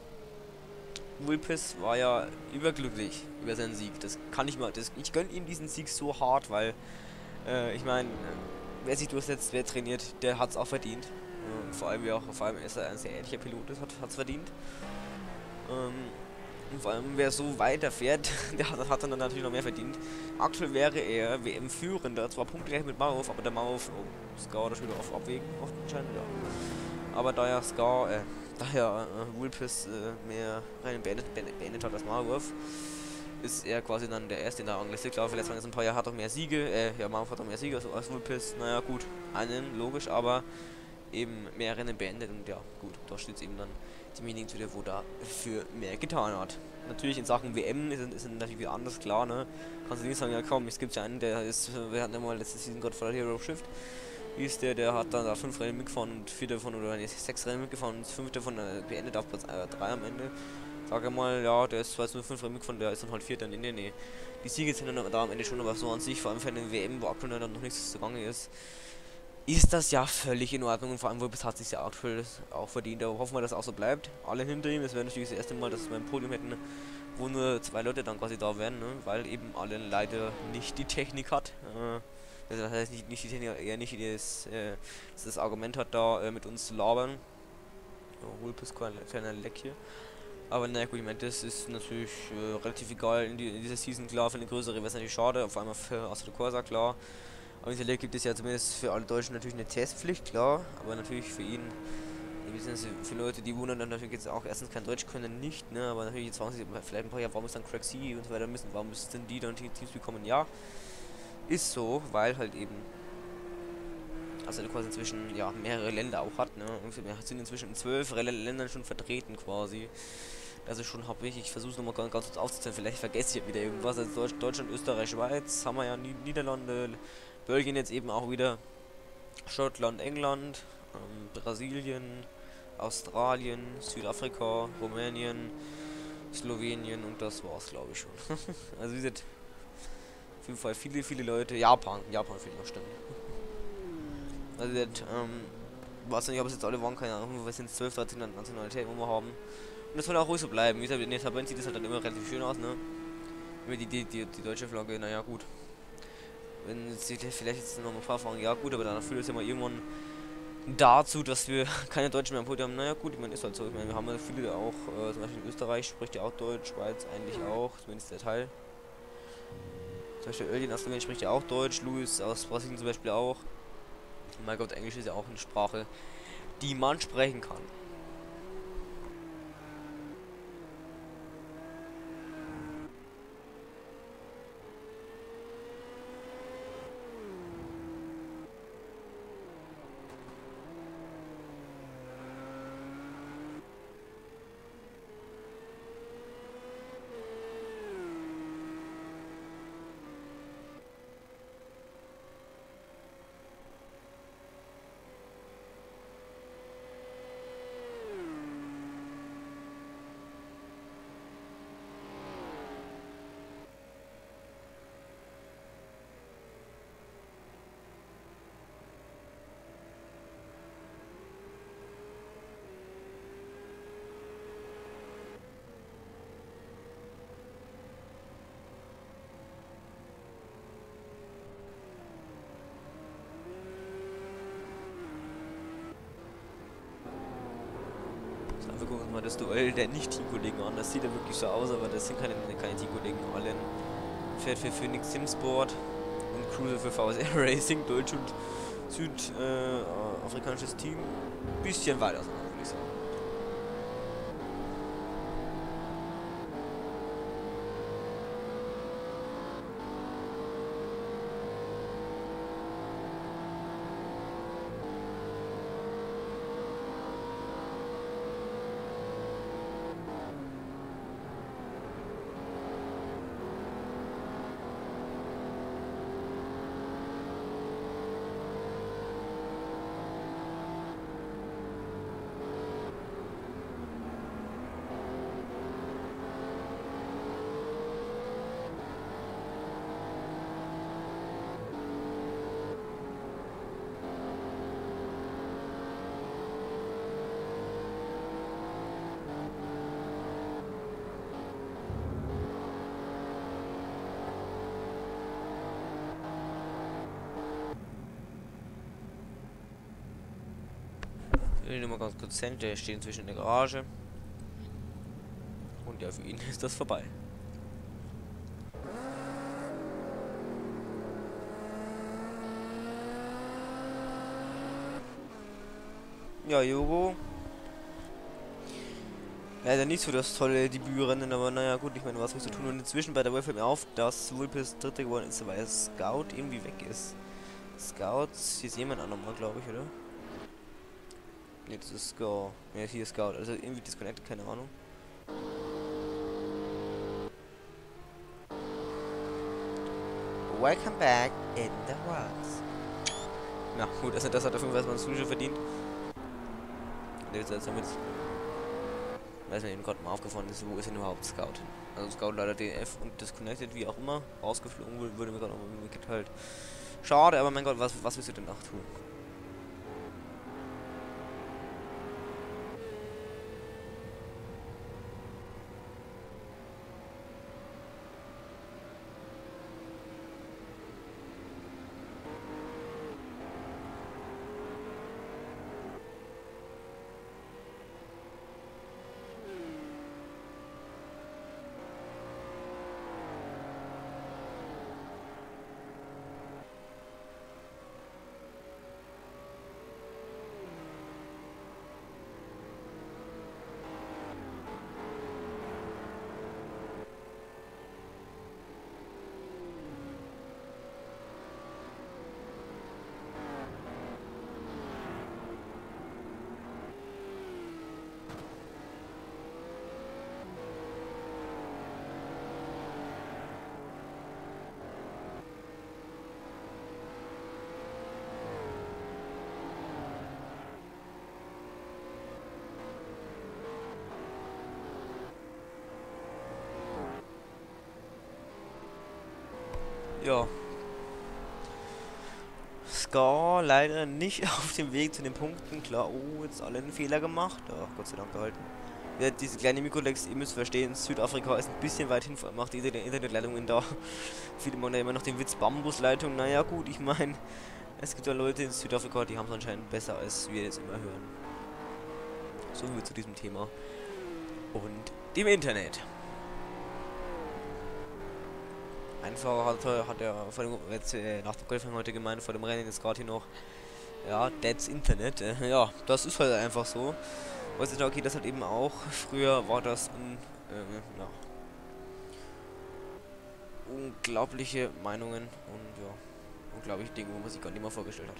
Wulpes war ja überglücklich über seinen Sieg. Das kann ich mal. Das, ich gönne ihm diesen Sieg so hart, weil äh, ich meine, äh, wer sich durchsetzt, wer trainiert, der hat es auch verdient. Äh, vor allem, wie auch, vor allem ist er ein sehr ehrlicher Pilot ist, hat es verdient. Ähm, und vor allem, wer so weiter fährt, der hat, hat dann natürlich noch mehr verdient. Aktuell wäre er W M-Führender, zwar punktgleich mit Mauf, aber der Mauf, oh, Ska, das wieder auf Abwägen, oft anscheinend, ja. Aber da ja Ska, äh, daher äh, Wulpes äh, mehr Rennen beendet, beendet hat als Marwurf, ist er quasi dann der Erste in der Rangliste. Klar, vielleicht waren jetzt ein paar Jahre, hat auch mehr Siege, äh, ja, Marwurf hat auch mehr Siege als, als Wulpes, naja gut, einen, logisch, aber eben mehr Rennen beendet und ja, gut, da steht es eben dann demjenigen zu der, wo da für mehr getan hat. Natürlich in Sachen W M ist es natürlich wieder anders, klar, ne, kannst du nicht sagen, ja komm, es gibt ja einen, der ist, wir hatten ja mal letzte Season gerade vor der Hero Shift, ist der, der hat dann da fünf Rennen mitgefahren und vier davon, oder nee, sechs Rennen mitgefahren und fünf davon äh, beendet auf Platz drei am Ende. Sage mal, ja, der ist zwar jetzt nur fünf Rennen mitgefahren, der ist dann halt vierter. Nee, nee, nee. Die Siege sind dann da am Ende schon, aber so an sich, vor allem für eine W M, wo aktuell dann noch nichts zugange ist, ist das ja völlig in Ordnung und vor allem, Wulpes hat sich ja aktuell auch verdient. Aber hoffen wir, dass es auch so bleibt. Alle hinter ihm, es wäre natürlich das erste Mal, dass wir ein Podium hätten, wo nur zwei Leute dann quasi da wären, ne? Weil eben alle leider nicht die Technik hat. Äh, Also das heißt nicht, nicht die Technik, eher nicht das, äh, das Argument hat, da äh, mit uns zu labern. Oh, Wulpes, kleiner Leck hier. Aber naja gut, ich meine, das ist natürlich äh, relativ egal in, die, in dieser Season, klar, für eine größere wäre es natürlich schade, auf einmal für Assetto Corsa, klar. Aber in dieser League gibt es ja zumindest für alle Deutschen natürlich eine Testpflicht, klar, aber natürlich für ihn, für Leute, die wundern dann natürlich jetzt auch erstens kein Deutsch können, nicht, ne, aber natürlich jetzt fragen sie vielleicht ein paar Jahre, warum ist dann Craig C und so weiter müssen, warum müssen die dann Teams bekommen, ja. Ist so, weil halt eben also quasi inzwischen ja mehrere Länder auch hat, ne? Wir sind inzwischen in zwölf Ländern schon vertreten quasi. Also schon habe ich, ich versuche es nochmal ganz, ganz kurz aufzuzählen, vielleicht vergesse ich ja wieder irgendwas. Also Deutsch, Deutschland, Österreich, Schweiz, haben wir ja Niederlande, Belgien jetzt eben auch wieder, Schottland, England, ähm, Brasilien, Australien, Südafrika, Rumänien, Slowenien und das war's glaube ich schon. Also wie gesagt, auf jeden Fall viele, viele Leute. Japan, Japan fehlt noch, stimmt. Also das, ähm, weiß nicht, ob es jetzt alle waren, keine Ahnung, wir sind zwölf, dreizehn Nationalitäten, wo wir haben. Und das soll auch ruhig so bleiben. Wie gesagt, in der Tabelle sieht das halt dann immer relativ schön aus, ne? Immer die, die, die, die deutsche Flagge, naja gut. Wenn sie vielleicht jetzt noch ein paar fragen, ja gut, aber dann führt es ja mal irgendwann dazu, dass wir keine Deutschen mehr am Podium haben. Naja gut, ich meine, ist halt so. Ich meine, wir haben ja viele auch, äh, zum Beispiel in Österreich spricht ja auch Deutsch, Schweiz eigentlich auch, zumindest der Teil. Zum Beispiel Öldin aus Slowenien spricht ja auch Deutsch, Luis aus Brasilien zum Beispiel auch. Und mein Gott, Englisch ist ja auch eine Sprache, die man sprechen kann. Wir gucken uns mal das Duell der Nicht-Teamkollegen an. Das sieht ja wirklich so aus, aber das sind keine, keine Teamkollegen. Allen fährt für Phoenix Simsport und Cruiser für V S R Racing, deutsch und südafrikanisches äh, Team. Bisschen weit auseinander, würde ich sagen. Ich will nur mal ganz kurz sehen, der steht inzwischen in der Garage. Und ja, für ihn ist das vorbei. Ja, Jogo. Leider nicht so das tolle Debütrennen, aber naja, gut, ich meine, was willst du tun? Und inzwischen bei der Welt fällt mir auf, dass Vulpes Dritter geworden ist, weil Scout irgendwie weg ist. Scouts, hier ist jemand andermal, glaube ich, oder? Ne, das ist Scout. Ja, hier ist Scout. Also irgendwie disconnected, keine Ahnung. Welcome back in the world. Na gut, also das hat auf jeden Fall mal ein Zuschauer verdient. Und jetzt also mit. Weiß mir eben gerade mal aufgefallen ist, wo ist denn überhaupt Scout? Also Scout leider D F und disconnected, wie auch immer. Rausgeflogen wurde, wurde mir gerade noch mitgeteilt. Schade, aber mein Gott, was, was willst du denn noch tun? Ja. Scar leider nicht auf dem Weg zu den Punkten. Klar, oh, jetzt alle einen Fehler gemacht. Ach, Gott sei Dank gehalten. Ja, diese kleine Mikrolex, ihr müsst verstehen, Südafrika ist ein bisschen weit hin, macht diese Internetleitungen da. Viele machen ja immer noch den Witz Bambusleitung. Naja, gut, ich meine, es gibt ja Leute in Südafrika, die haben es anscheinend besser, als wir jetzt immer hören. So viel zu diesem Thema. Und dem Internet. Einfacher hat er, hat er vor dem, jetzt, äh, nach dem Qualifying heute gemeint, vor dem Rennen jetzt gerade hier noch, ja, Dead's Internet, äh, ja, das ist halt einfach so. Heutzutage geht das halt eben auch, früher war das ein, äh, ja, unglaubliche Meinungen und ja, unglaubliche Dinge, wo man sich gar nicht mehr vorgestellt hat.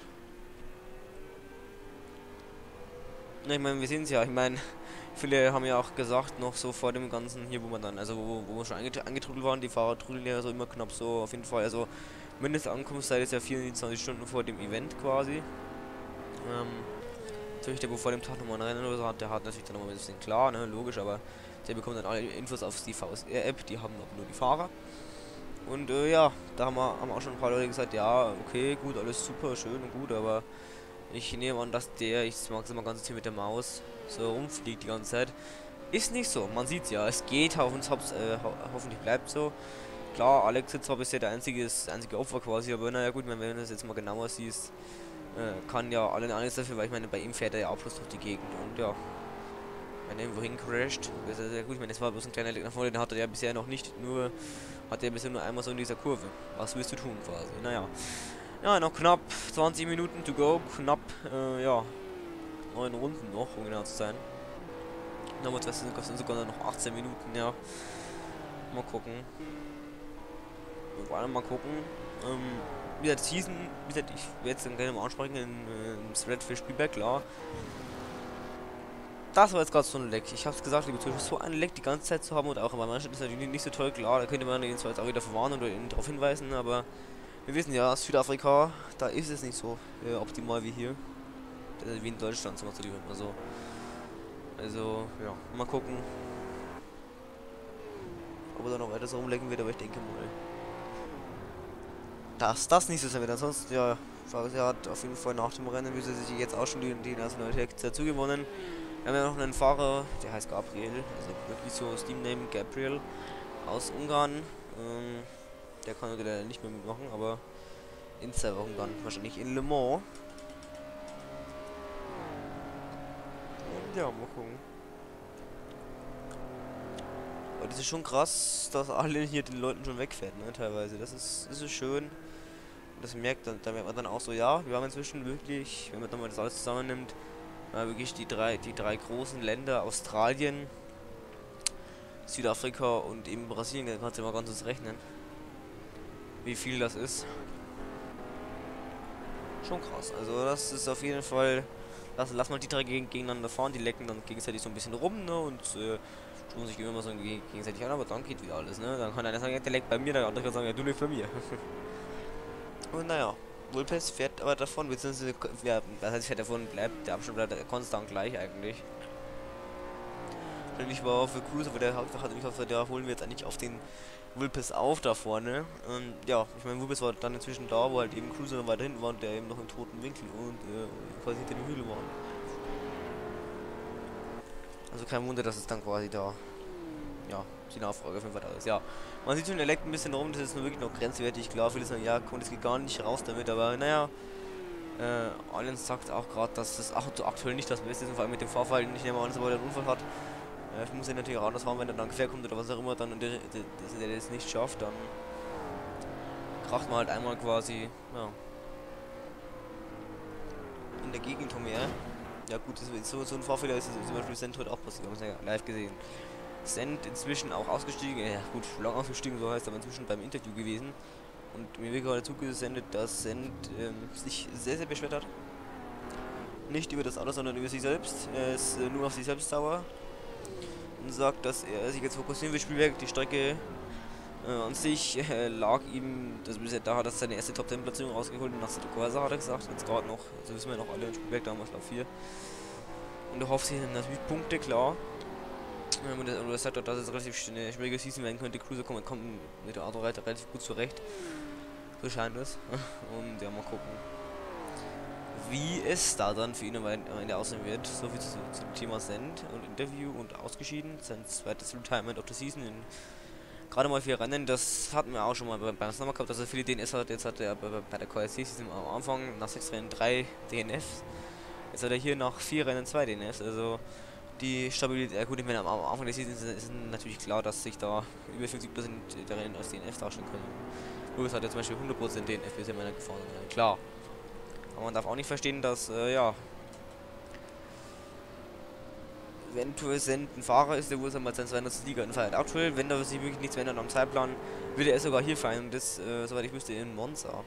Na, ich meine, wir sehen es ja, ich meine, viele haben ja auch gesagt, noch so vor dem Ganzen hier, wo man dann, also wo, wo wir schon anget angetrudelt waren, die Fahrer trudeln ja so immer knapp so, auf jeden Fall, also Mindestankunftszeit ist ja vierundzwanzig Stunden vor dem Event quasi. Ähm, natürlich, der wo vor dem Tag nochmal ein Rennen oder so hat, der hat natürlich dann nochmal ein bisschen klar, ne, logisch, aber der bekommt dann alle Infos auf die V S R-App, die haben aber nur die Fahrer. Und äh, ja, da haben, wir, haben auch schon ein paar Leute gesagt, ja, okay, gut, alles super, schön und gut, aber ich nehme an, dass der, ich mag es immer ganz hier mit der Maus, so rumfliegt die ganze Zeit. Ist nicht so, man sieht's ja, es geht, hoffentlich, äh, ho hoffentlich bleibt so. Klar, Alex jetzt zwar bisher der einzige, das einzige Opfer quasi, aber naja gut, wenn du das jetzt mal genauer siehst, äh, kann ja alle alles dafür, weil ich meine, bei ihm fährt er ja auch bloß durch die Gegend und ja, wenn er irgendwo hincrasht, ist er sehr gut, ich meine, das war bloß ein kleiner Leck nach vorne, den hat er ja bisher noch nicht, nur, hat er bisher nur einmal so in dieser Kurve. Was willst du tun quasi, naja. Ja, noch knapp zwanzig Minuten to go, knapp, äh, ja, neun Runden noch, um genau zu sein. Nochmal, das sind sogar noch achtzehn Minuten, ja. Mal gucken. Wir wollen mal gucken. Ähm, wie gesagt, Season, wie gesagt, ich werde jetzt dann gerne mal ansprechen in, äh, im Thread für Spielberg, klar. Das war jetzt gerade so ein Leck. Ich hab's gesagt, liebe Zuschauer, so ein Leck die ganze Zeit zu haben und auch bei manchen ist natürlich nicht so toll, klar, da könnte man ihn zwar jetzt auch wieder verwarnen oder ihn darauf hinweisen, aber wir wissen ja, Südafrika, da ist es nicht so äh, optimal wie hier. Wie in Deutschland, zum Beispiel immer so. Also, ja, mal gucken, ob er da noch weiter so rumlecken wird, aber ich denke mal, dass das nicht so sein wird. Ansonsten, ja, er hat auf jeden Fall nach dem Rennen, wie sie sich jetzt auch schon die, die Nationalität dazu gewonnen. Wir haben ja noch einen Fahrer, der heißt Gabriel, also wirklich so Steam Name Gabriel aus Ungarn. Ähm, der kann leider nicht mehr mitmachen, aber in zwei Wochen dann wahrscheinlich in Le Mans. Und ja, mal gucken. Aber das ist schon krass, dass alle hier den Leuten schon wegfährt, ne, teilweise. Das ist, das ist schön. Und das merkt dann, da merkt man dann auch so, ja, wir haben inzwischen wirklich, wenn man dann mal das alles zusammennimmt, äh, wirklich die drei, die drei großen Länder, Australien, Südafrika und eben Brasilien, da kannst du mal ganz kurz rechnen, wie viel das ist. Schon krass, also das ist auf jeden Fall, lass, lass mal die drei geg gegeneinander fahren, die lecken dann gegenseitig so ein bisschen rum, ne, und äh, tun sich immer so gegenseitig an, aber dann geht wieder alles, ne, dann kann einer sagen, ja, der leckt bei mir, der andere kann sagen, ja, du leckst bei mir. Und naja, Vulpes fährt aber davon, beziehungsweise, ja, das heißt, fährt davon, bleibt, der Abstand bleibt konstant gleich eigentlich. Ich war für Cruiser, aber der hat mich gesagt, ja, holen wir jetzt eigentlich auf den Vulpes auf da vorne. Und ja, ich meine, Vulpes war dann inzwischen da, wo halt eben Cruiser noch weiter hinten war und der eben noch im toten Winkel und äh, quasi hinter dem Hügel war. Also kein Wunder, dass es dann quasi da, ja, die Nachfrage auf jeden Fall da ist. Ja, man sieht schon, der leckt ein bisschen rum, das ist nur wirklich noch grenzwertig. Klar, viele sagen, ja, komm, das geht gar nicht raus damit, aber naja, äh, Allianz sagt auch gerade, dass das Auto aktuell nicht das Beste ist und vor allem mit dem Fahrverhalten, ich nehme an, dass er einen Unfall hat. Ich muss ihn natürlich auch anders fahren, wenn er dann quer kommt oder was auch immer, dann und der, der, der, der das nicht schafft, dann kracht man halt einmal quasi, ja, in der Gegend umher. Ja gut, das ist so, so ein Fahrfehler ist zum Beispiel Send heute auch passiert, wir haben es ja live gesehen. Send inzwischen auch ausgestiegen, ja gut, lang ausgestiegen, so heißt aber inzwischen beim Interview gewesen. Und mir wird gerade zugesendet, dass Send ähm, sich sehr, sehr beschwert hat. Nicht über das Auto, sondern über sich selbst. Er ist äh, nur auf sich selbst sauer. Und sagt, dass er sich jetzt fokussieren will, Spielwerk, die Strecke äh, an sich äh, lag ihm, das bisher da hat er seine erste Top zehn Platzierung rausgeholt und nach Assetto Corsa hat er gesagt, jetzt gerade noch, also wissen wir noch alle, in Spielwerk damals auf vier. Und er hofft sich natürlich Punkte, klar. Und er, und er sagt auch, dass es relativ eine schwierige Season werden könnte, Cruiser kommt, kommt mit der Autoreiter relativ gut zurecht. So scheint es. Und ja, mal gucken, wie es da dann für ihn am Ende aussehen wird. So viel zu, zu dem Thema Send und Interview und ausgeschieden. Sein zweites Retirement of the Season in gerade mal vier Rennen. Das hatten wir auch schon mal beim, beim Sommer gehabt, dass er viele D N S hat. Jetzt hat er bei, bei der K S C-Season am Anfang nach sechs Rennen drei D N Fs. Jetzt hat er hier nach vier Rennen zwei D N Fs. Also Die Stabilität, ja gut, ich meine, am am Anfang der Season ist, ist natürlich klar, dass sich da über fünfzig Prozent der Rennen aus D N F darstellen können. Lewis hat ja zum Beispiel hundert Prozent D N F bisher meiner gefahren, ja, klar. Aber man darf auch nicht verstehen, dass, äh, ja, wenn Toussaint ein Fahrer ist, der wohl einmal seine zweihundertste Liga in feiert. Aktuell, wenn da sich wirklich nichts mehr ändert am Zeitplan, würde er sogar hier feiern und das, äh, soweit ich wüsste, in Monza.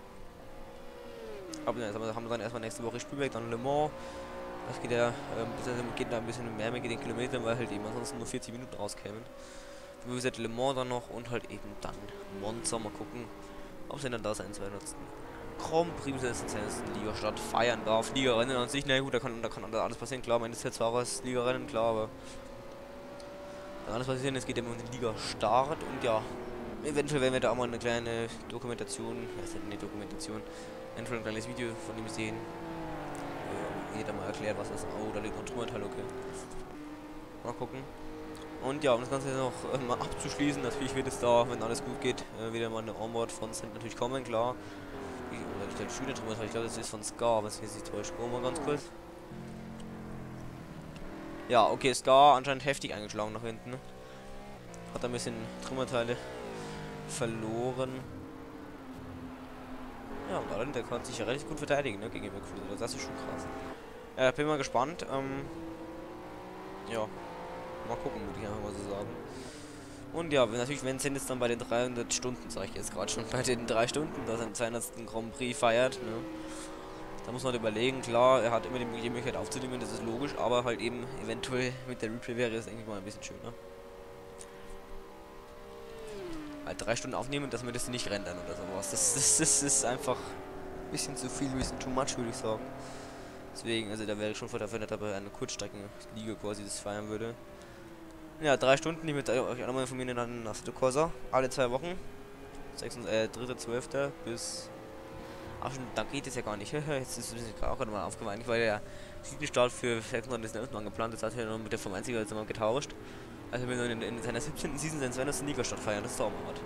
Aber ja, jetzt haben wir dann erstmal nächste Woche Spielberg, dann Le Mans. Das geht ja, ähm, das geht da ein bisschen mehr mit den Kilometern, weil halt eben ansonsten nur vierzig Minuten rauskämen. Wie gesagt, Le Mans dann noch und halt eben dann Monza. Mal gucken, ob sie dann da seinen zweihundertsten Grand Prix in seiner Liga-Start feiern darf. Ligarennen an sich, na gut, da kann, da kann alles passieren, klar, meine jetzt war es Ligarennen, klar, aber kann alles passieren, es geht immer um den Liga-Start und ja, eventuell werden wir da auch mal eine kleine Dokumentation, also eine Dokumentation, eventuell ein kleines Video von ihm sehen. Jeder mal erklärt, was das ist. Oh, da liegt noch ein Trümmerteil, okay. Mal gucken. Und ja, um das Ganze noch äh, mal abzuschließen, natürlich wird es da, wenn alles gut geht, äh, wieder mal eine Onboard von Cent natürlich kommen, klar. Wie, oder ich glaube, schöne Trümmerteil, ich glaube, das ist von Scar, was hier sich täuscht. Gucken wir mal ganz kurz. Ja, okay, Scar anscheinend heftig eingeschlagen nach hinten. Hat ein bisschen Trümmerteile verloren. Ja, und Alan, der kann sich ja relativ gut verteidigen, ne, gegenüber Cruiser. Das ist schon krass. Äh, bin mal gespannt. Ähm, ja, mal gucken, würde ich einfach mal so sagen. Und ja, wenn, natürlich, wenn Zen jetzt dann bei den dreihundert Stunden, sage ich jetzt gerade schon, bei den drei Stunden, da sein zweihundertsten Grand Prix feiert, ne, da muss man halt überlegen, klar, er hat immer die Möglichkeit aufzunehmen, das ist logisch, aber halt eben eventuell mit der Replay wäre es, denke ich mal, ein bisschen schöner. Halt drei Stunden aufnehmen, dass wir das nicht rendern oder sowas. Das, das, das ist einfach ein bisschen zu viel, ein bisschen too much, würde ich sagen. Deswegen, also da wäre ich schon voll dafür, dass er eine Kurzstreckenliga quasi das feiern würde. Ja, drei Stunden, die mit euch auch nochmal informieren dann nach Assetto Corsa. Alle zwei Wochen. Äh, dritter zwölfter bis. Ach schon, dann geht es ja gar nicht. Jetzt ist es auch gerade mal aufgefallen. Ich war ja Start für sechsundzwanzigsten angeplant. Das hat er noch mit der Form eins jetzt mal getauscht. Also wir in, in seiner siebzehnten Season seinen zweihundertsten Liga-Start feiern. Das ist doch mal was.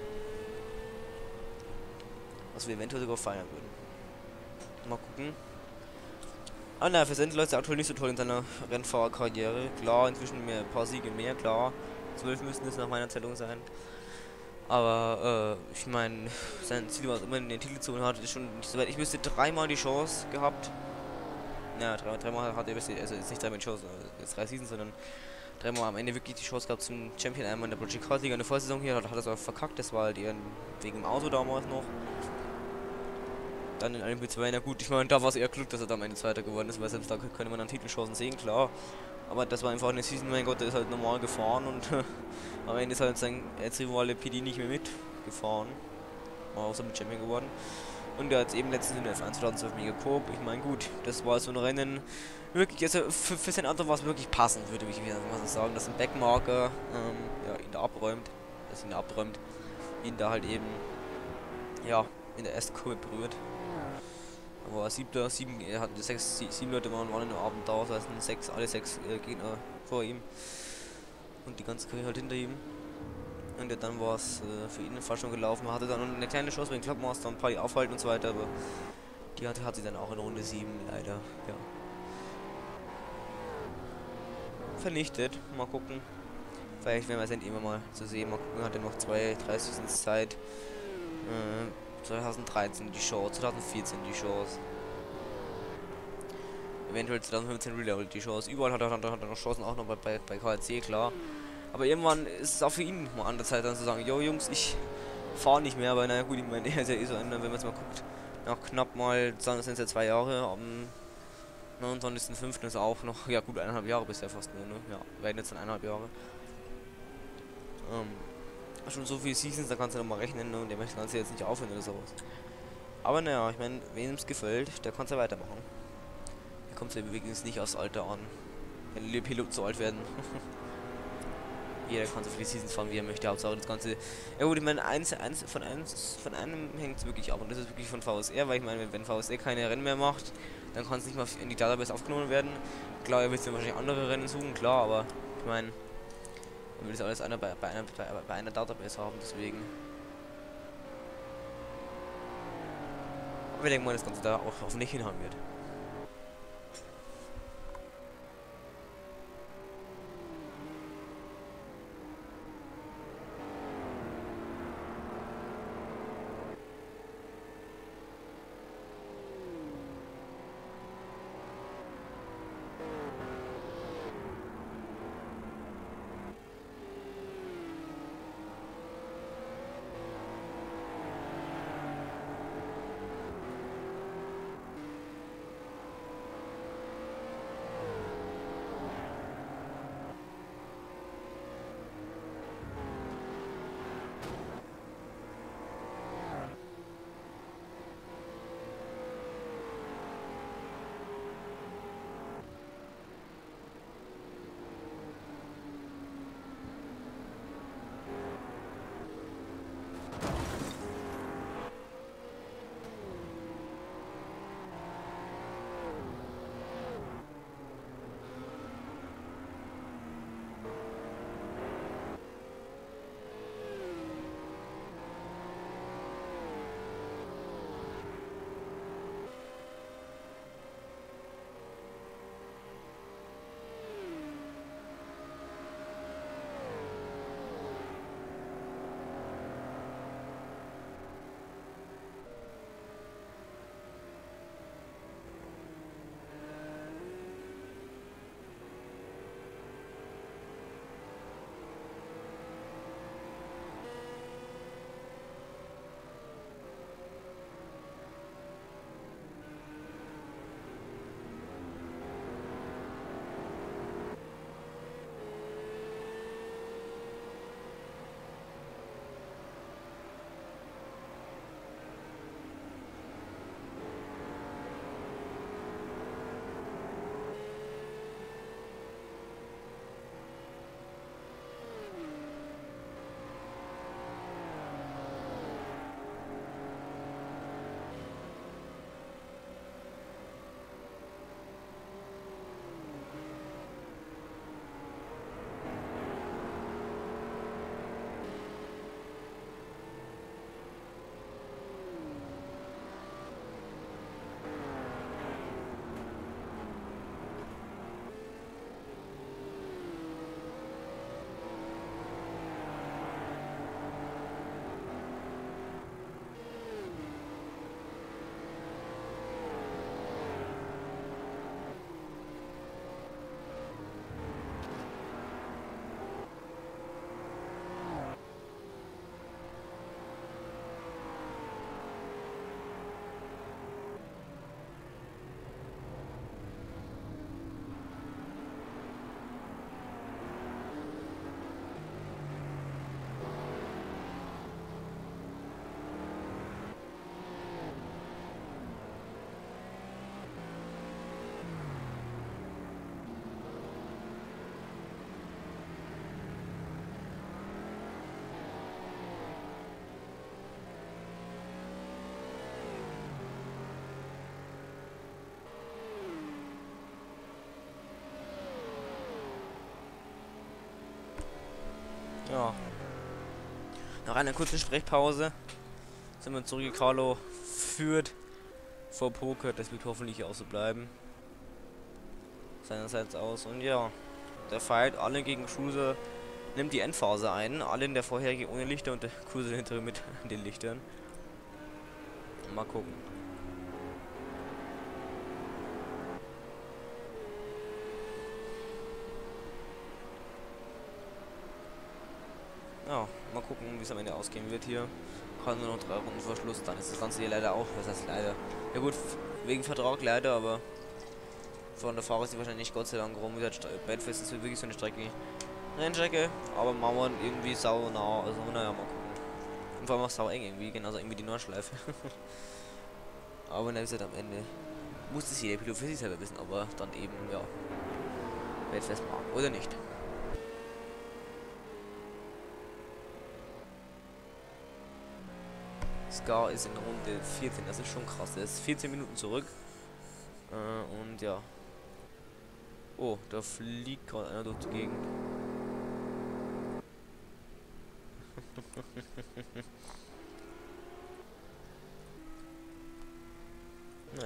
Was wir eventuell sogar feiern würden. Mal gucken. Ah na, für Send läuft es aktuell nicht so toll in seiner Rennfahrerkarriere. Klar, inzwischen mehr, ein paar Siege mehr, klar. Zwölf müssten es nach meiner Zählung sein. Aber, äh, ich meine, sein Ziel, was immer in den Titel zu hat, ist schon, soweit ich wüsste, dreimal die Chance gehabt. Ja, dreimal, dreimal hat er, also jetzt nicht dreimal die Chance, jetzt drei Seasons, sondern dreimal am Ende wirklich die Chance gehabt zum Champion. Einmal in der Project Cars Liga, eine Vorsaison hier, hat, hat er es auch verkackt, das war halt eher wegen dem Auto damals noch. Dann in einem B zwei, na gut, ich meine, da war es eher Glück, dass er da am Ende Zweiter geworden ist, weil selbst da könnte man dann Titelchancen sehen, klar. Aber das war einfach eine Season, mein Gott, der ist halt normal gefahren und am Ende ist halt sein Erzrivale P D nicht mehr mitgefahren. War auch so mit Champion geworden. Und der hat eben letztens in der F eins zweitausendzwölf mega Coop. Ich meine, gut, das war so ein Rennen, wirklich, also für, für sein Auto war es wirklich passend, würde ich wieder mal so sagen, dass ein Backmarker ähm, ja, ihn da abräumt, dass ihn da abräumt, ihn da halt eben, ja, in der ersten Kurve berührt. Aber siebter, sieben, er hat sechs, sieben Leute waren, waren in dem Abend da, das heißt sechs, alle sechs äh, Gegner vor ihm. Und die ganze Karriere halt hinter ihm. Und ja, dann war es äh, für ihn fast schon gelaufen. Er hatte dann noch eine kleine Chance bei den Clubmaster, ein paar die aufhalten und so weiter, aber die hatte, hat sie dann auch in Runde sieben leider, ja. Vernichtet, mal gucken. Vielleicht werden wir es immer mal zu sehen, mal gucken, hat er noch zwei, drei Seasons Zeit. Äh, zweitausenddreizehn die Chance, zweitausendvierzehn die Chance. Eventuell zweitausendfünfzehn Reload die Chance. Überall hat er, hat er, hat er noch Chancen, auch noch bei, bei, bei K H C, klar. Aber irgendwann ist es auch für ihn mal an der Zeit dann zu sagen, yo Jungs, ich fahre nicht mehr, aber naja gut, ich meine, er ist ja eh so einer, wenn man es mal guckt, nach knapp mal, sagen wir, sind es ja zwei Jahre, am neunundzwanzigsten fünften ist auch noch, ja gut, eineinhalb Jahre bisher fast nur, ne? Ja, werden jetzt dann eineinhalb Jahre. Ähm, schon so viele Seasons, da kannst du noch mal rechnen, ne? Und der möchte das Ganze jetzt nicht aufhören oder sowas. Aber naja, ich meine, wem es gefällt, der kann es ja weitermachen. Hier kommt es ja übrigens nicht aufs Alter an. Wenn die Piloten zu alt werden. Jeder kann so viele Seasons fahren, wie er möchte, Hauptsache das Ganze. Ja gut, ich meine, eins, eins, von, eins, von einem hängt es wirklich ab und das ist wirklich von V S R, weil ich meine, wenn V S R keine Rennen mehr macht, dann kann es nicht mal in die Database aufgenommen werden. Klar, er wird ja wahrscheinlich andere Rennen suchen, klar, aber ich meine, man will das alles einer bei, bei, einer, bei, bei einer Database haben, deswegen. Aber ich denke mal, das Ganze da auch hoffentlich hinhauen wird. Nach einer kurzen Sprechpause sind wir zurück. Carlo führt vor Poker, das wird hoffentlich auch so bleiben. Seinerseits aus. Und ja, der Fight, alle gegen Cruiser, nimmt die Endphase ein. Alle in der vorherige ohne Lichter und der Cruiser hinterher mit den Lichtern. Mal gucken. Ja, mal gucken, wie es am Ende ausgehen wird hier. Kann nur noch drei Runden vor Schluss, dann ist das Ganze hier leider auch. Was heißt leider? Ja gut, wegen Vertrag leider, aber von der Fahrer ist die wahrscheinlich nicht Gott sei Dank rum. Wie gesagt, Bedfest ist wirklich so eine Strecke. Rennstrecke, aber Mauern irgendwie sau nah. Also naja, mal gucken. Und vor allem auch sau eng irgendwie, genauso irgendwie die Nordschleife. Aber dann ist halt am Ende. Muss es jeder Pilot für sich selber wissen, aber dann eben, ja. Bedfest mag oder nicht. Scar ist in Runde vierzehn, das ist schon krass. Er ist vierzehn Minuten zurück. Äh, und ja. Oh, da fliegt gerade einer durch die Gegend. Naja.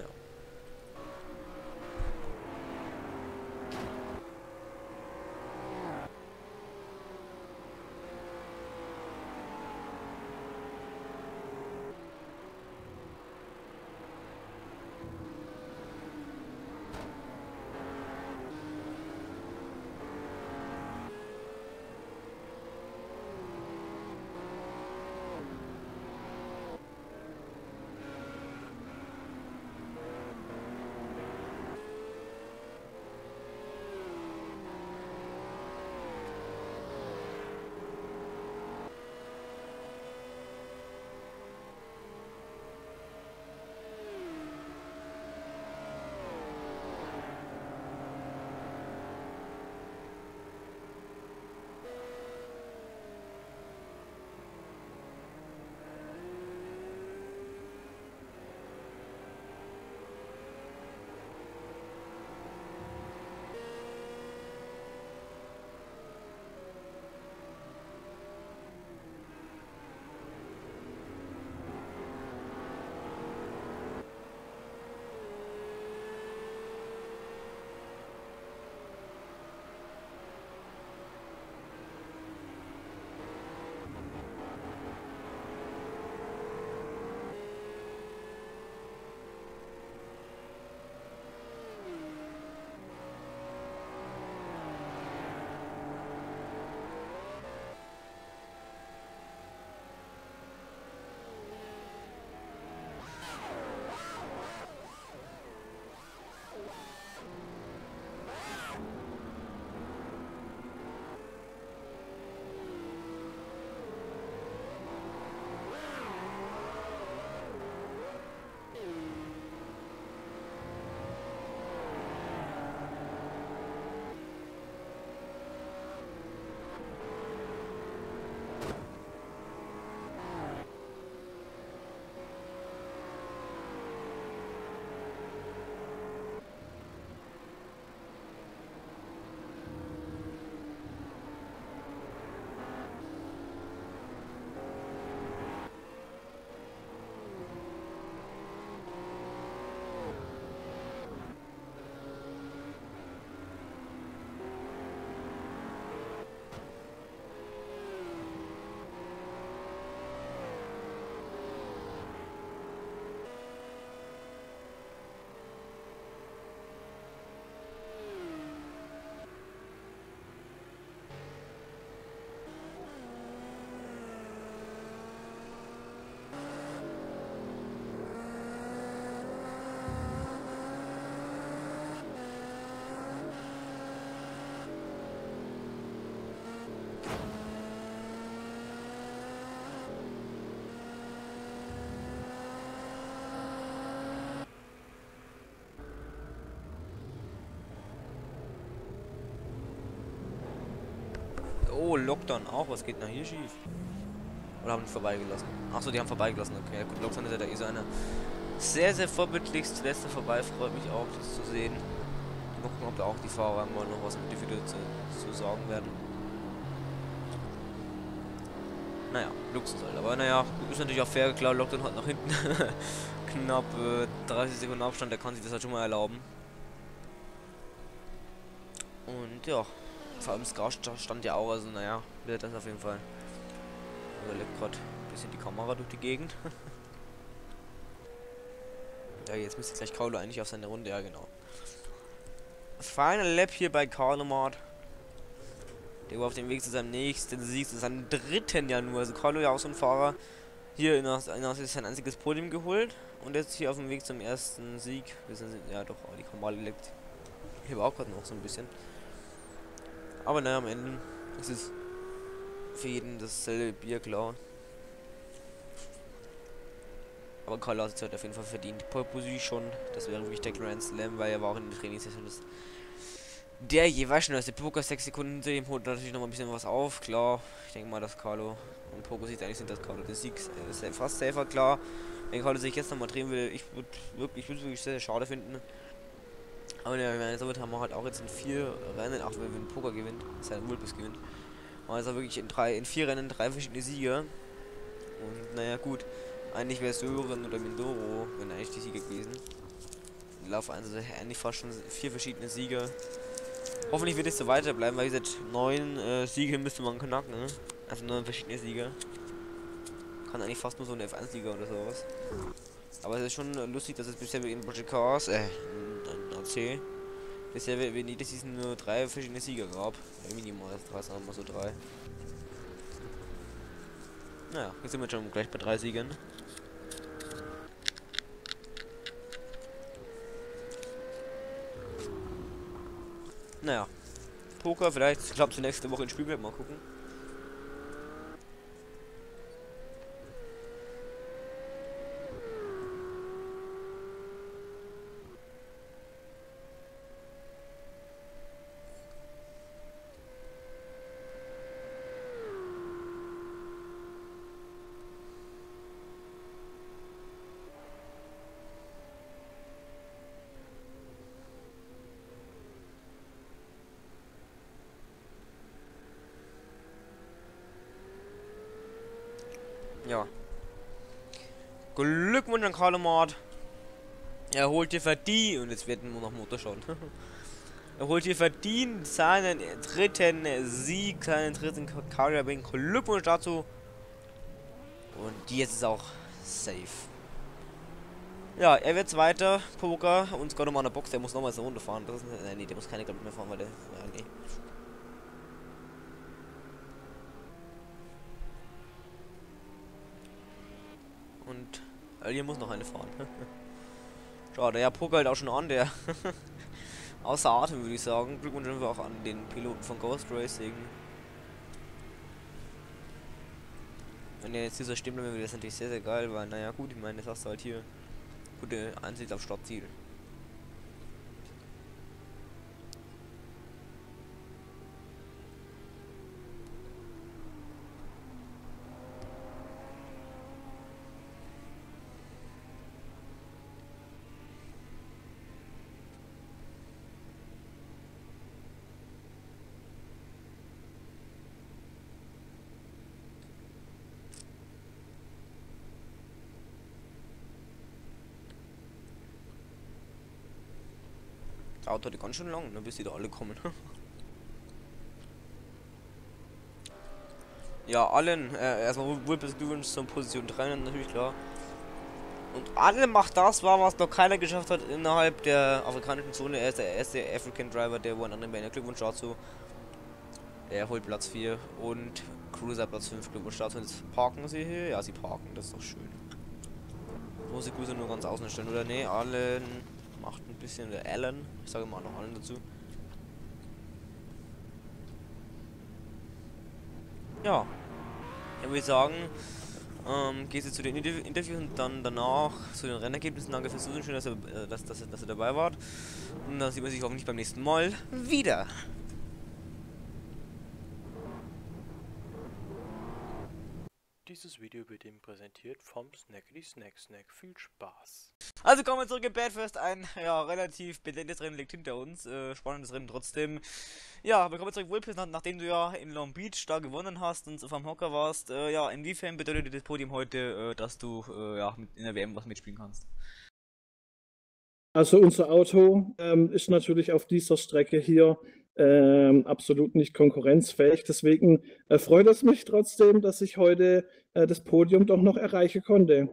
Oh, Lockdown auch. Was geht nach hier schief? Oder haben die vorbeigelassen? Achso, die haben vorbeigelassen. Okay, gut, Lockdown ist ja da eh so einer. Sehr, sehr vorbildlichst. Letzter vorbei. Freut mich auch, das zu sehen. Mal gucken, ob da auch die Fahrer mal noch was mit der Video zu, zu sagen werden. Naja, Luxus halt. Aber naja, ist natürlich auch fair, klar, Lockdown hat nach hinten knapp äh, dreißig Sekunden Abstand, der kann sich das halt schon mal erlauben. Und ja, vor allem Scar stand ja auch, also naja, wird das auf jeden Fall. Überlebt gerade ein bisschen die Kamera durch die Gegend. Ja, jetzt müsste gleich Carlo eigentlich auf seine Runde, ja genau. Final Lap hier bei Carlo-Mart. Der war auf dem Weg zu seinem nächsten Sieg, zu seinem dritten ja nur. Also Carlo ja auch so ein Fahrer. Hier in ist sein einziges Podium geholt. Und jetzt hier auf dem Weg zum ersten Sieg. Wir sind, ja doch, die Kamera leckt. Hier war auch gerade noch so ein bisschen. Aber naja, am Ende ist es für jeden dasselbe Bier, klar. Aber Carlo hat es halt auf jeden Fall verdient. Pole Position, das wäre wirklich der Grand Slam, weil er war auch in der Trainingssession das der jeweils schnellste Poker sechs Sekunden hinter ihm holt natürlich noch mal ein bisschen was auf, klar. Ich denke mal, dass Carlo und Poker sieht eigentlich sind, dass Carlo der Sieg ist fast safer, klar. Wenn Carlo sich jetzt noch mal drehen will, ich würde wirklich, ich würde wirklich sehr, sehr schade finden. Aber ja, ich meine, somit haben wir halt auch jetzt in vier Rennen, auch wenn wir den Poker gewinnt, das heißt Vulpes gewinnt. Also wirklich in drei, in vier Rennen drei verschiedene Sieger. Und naja gut, eigentlich wäre es Sören oder Mindoro, wenn eigentlich die Sieger gewesen. Im Lauf eins, also eigentlich fast schon vier verschiedene Sieger. Hoffentlich wird es so weiterbleiben, weil wie gesagt, neun äh, Siege müsste man knacken, ne? Also neun verschiedene Sieger. Kann eigentlich fast nur so ein F eins Sieger oder sowas. Aber es ist schon lustig, dass es bisher in Project Cars, äh, in A C, bisher in jeder Season nur drei verschiedene Sieger gab. Ja, minimal, drei sagen wir so drei. Naja, jetzt sind wir schon gleich bei drei Siegern. Naja, Poker, vielleicht klappt es nächste Woche in Spielberg, mal gucken. Ja. Glückwunsch an Carlo-Mart. Er holt hier verdient. Und jetzt wird nur noch Motor schauen. Er holt hier verdient seinen dritten Sieg, seinen dritten Carrier-Wing. Glückwunsch dazu. Und jetzt ist auch safe. Ja, er wird weiter. Poker. Und Scott mal in der Box. Der muss nochmal so Runde fahren. Das ist, äh, nee, der muss keine Glaube mehr fahren, weil der. Ja, nee. Und hier muss noch eine fahren. Schade, ja, Poker halt auch schon an, der außer Atem, würde ich sagen. Glückwunsch auch an den Piloten von Ghost Racing. Wenn der jetzt dieser stimmt, dann wäre das natürlich sehr, sehr geil, weil, naja, gut, ich meine, das hast du halt hier gute Ansicht auf Startziel. Dauert heute ganz schön lang, ne, bis die da alle kommen. Ja, allen, äh, erstmal Vulpes Glückwunsch zur Position drei, natürlich klar. Und alle macht das war, was noch keiner geschafft hat innerhalb der afrikanischen Zone. Er ist der erste African Driver, der wo an anderen Beinen. Glückwunsch dazu. Er holt Platz vier und Cruiser Platz fünf. Glückwunsch dazu. Und jetzt parken sie hier. Ja, sie parken, das ist doch schön. Muss die Cruiser nur ganz außen stellen, oder? Ne, allen macht ein bisschen der Allen. Ich sage mal noch allen dazu. Ja, ich würde sagen, ähm, gehst du zu den Interviews und dann danach zu den Rennergebnissen. Danke fürs Zusehen, schön, dass ihr, äh, dass, dass, dass ihr dabei wart. Und dann sieht man sich hoffentlich beim nächsten Mal wieder. Die Dieses Video wird Ihnen präsentiert vom Snackety Snack Snack. Viel Spaß! Also kommen wir zurück in Badfest. Ein ja, relativ bedenkendes Rennen liegt hinter uns. Äh, spannendes Rennen trotzdem. Ja, willkommen zurück, Vulpes, nach, nachdem du ja in Long Beach da gewonnen hast und vom Hocker warst. Äh, ja, inwiefern bedeutet dir das Podium heute, äh, dass du äh, ja, in der W M was mitspielen kannst? Also unser Auto ähm, ist natürlich auf dieser Strecke hier ähm, absolut nicht konkurrenzfähig. Deswegen äh, freut es mich trotzdem, dass ich heute äh, das Podium doch noch erreichen konnte.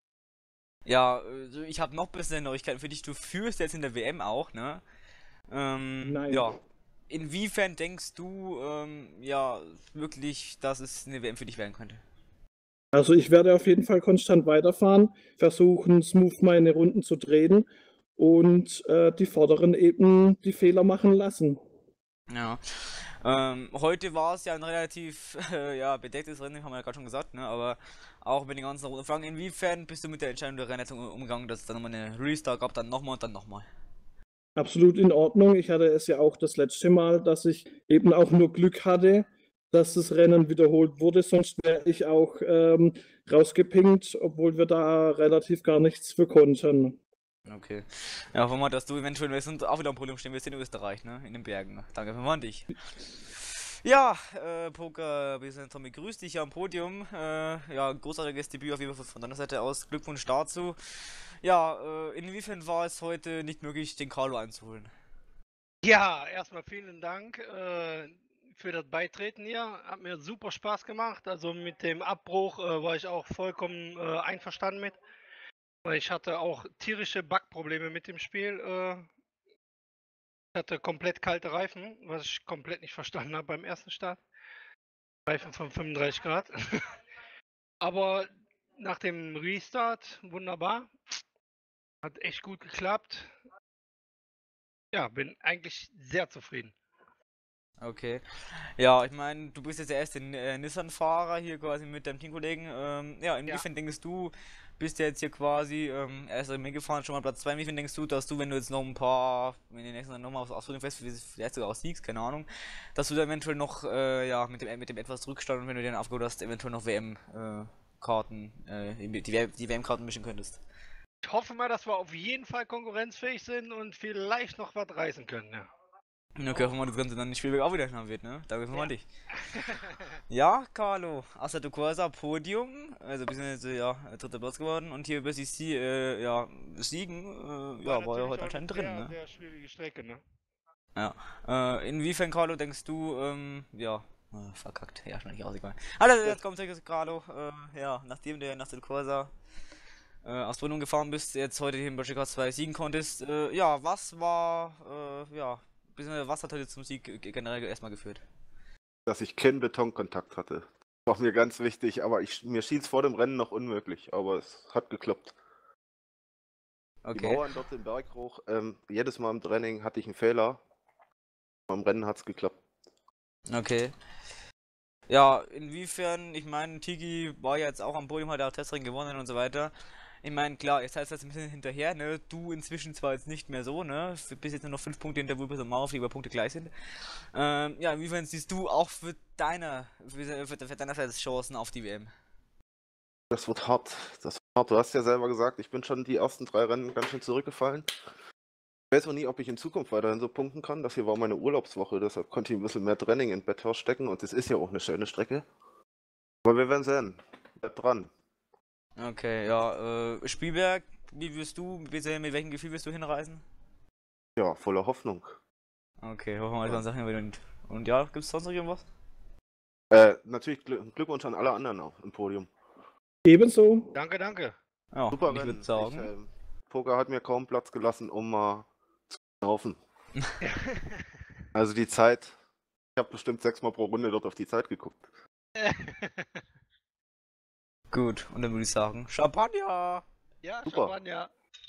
Ja, äh, ich habe noch ein bisschen Neuigkeiten für dich. Du führst jetzt in der W M auch, ne? Ähm, Nein. Ja. Inwiefern denkst du, ähm, ja, wirklich, dass es eine W M für dich werden könnte? Also ich werde auf jeden Fall konstant weiterfahren, versuchen smooth meine Runden zu drehen und äh, die Vorderen eben die Fehler machen lassen. Ja. Ähm, heute war es ja ein relativ äh, ja, bedecktes Rennen, haben wir ja gerade schon gesagt, ne? Aber auch mit den ganzen roten Flaggen, inwiefern bist du mit der Entscheidung der Rennleitung umgegangen, dass es dann nochmal eine Restart gab, dann nochmal und dann nochmal? Absolut in Ordnung. Ich hatte es ja auch das letzte Mal, dass ich eben auch nur Glück hatte, dass das Rennen wiederholt wurde. Sonst wäre ich auch ähm, rausgepinkt, obwohl wir da relativ gar nichts für konnten. Okay. Ja, hoffen wir mal, dass du eventuell, wir sind auch wieder am Podium stehen, wir sind in Österreich, ne? In den Bergen. Danke für dich. Ja, äh, Poker, wir sind Tommy, grüß dich hier am Podium. Äh, ja, großartiges Debüt auf jeden Fall von deiner Seite aus. Glückwunsch dazu. Ja, äh, inwiefern war es heute nicht möglich, den Carlo einzuholen? Ja, erstmal vielen Dank äh, für das Beitreten hier. Hat mir super Spaß gemacht. Also mit dem Abbruch äh, war ich auch vollkommen äh, einverstanden mit. Weil ich hatte auch tierische Bugprobleme mit dem Spiel. Äh, ich hatte komplett kalte Reifen, was ich komplett nicht verstanden habe beim ersten Start. Reifen von fünfunddreißig Grad. Aber nach dem Restart wunderbar. Hat echt gut geklappt. Ja, bin eigentlich sehr zufrieden. Okay. Ja, ich meine, du bist jetzt der erste äh, Nissan-Fahrer hier quasi mit deinem Teamkollegen. Ähm, ja, inwiefern denkst du, bist du jetzt hier quasi ähm, erster mitgefahren, schon mal Platz zwei. Inwiefern denkst du, dass du, wenn du jetzt noch ein paar, in den nächsten Jahren nochmal aufs Ausrüstung fest, vielleicht sogar auch siegst, keine Ahnung, dass du da eventuell noch, äh, ja, mit dem, mit dem etwas Rückstand und wenn du den aufgeholt hast, eventuell noch W M-Karten, äh, die, die W M-Karten mischen könntest? Ich hoffe mal, dass wir auf jeden Fall konkurrenzfähig sind und vielleicht noch was reißen können, ja. Okay, hoffen wir, das Ganze dann nicht Spielberg auch wieder haben wird, ne? Danke für Ja. dich. Ja, Carlo, Assetto Corsa Podium, also beziehungsweise ja, dritter Platz geworden und hier über C C, äh, ja, Siegen, äh, ja, war ja heute anscheinend drin, sehr, ne? sehr schwierige Strecke, ne? Ja. Äh, inwiefern, Carlo, denkst du, ähm, ja, äh, verkackt, ja, schon nicht ausgegangen. Also, jetzt kommt Carlo, äh, ja, nachdem du ja nach Assetto Corsa äh, aus Brünnung gefahren bist, jetzt heute hier in Bajika zwei siegen konntest, äh, ja, was war, äh, ja, beziehungsweise was hat heute zum Sieg generell erstmal geführt? Dass ich keinen Betonkontakt hatte. Das war mir ganz wichtig, aber ich, mir schien es vor dem Rennen noch unmöglich, aber es hat geklappt. Okay. Die Mauern dort den Berg hoch, ähm, jedes Mal im Training hatte ich einen Fehler, beim Rennen hat es geklappt. Okay. Ja, inwiefern, ich meine, Tiki war ja jetzt auch am Podium, hat auch Testring gewonnen und so weiter. Ich meine, klar, jetzt heißt das ein bisschen hinterher, ne? Du inzwischen zwar jetzt nicht mehr so, ne? Bis jetzt nur noch fünf Punkte hinter Vulpes und Mauer, die über Punkte gleich sind. Ähm, ja, inwiefern siehst du auch für deine, für, für, für deine Chancen auf die W M? Das wird hart. Das wird hart. Du hast ja selber gesagt, ich bin schon die ersten drei Rennen ganz schön zurückgefallen. Ich weiß auch nie, ob ich in Zukunft weiterhin so punkten kann. Das hier war meine Urlaubswoche, deshalb konnte ich ein bisschen mehr Training in Betthorst stecken und es ist ja auch eine schöne Strecke. Aber wir werden sehen. Bleib dran. Okay, ja, äh, Spielberg, wie wirst du, mit welchem Gefühl wirst du hinreisen? Ja, voller Hoffnung. Okay, hoffen wir mal, dass Sachen und, und ja, gibt es sonst noch irgendwas? Äh, natürlich Glück, Glückwunsch an alle anderen auch im Podium. Ebenso. Danke, danke. Ja, Super ich Rennen. würde sagen. Ich, ähm, Poker hat mir kaum Platz gelassen, um mal zu laufen. Also die Zeit, ich habe bestimmt sechsmal pro Runde dort auf die Zeit geguckt. Gut, und dann würde ich sagen, Champagner! Ja, Super. Champagner.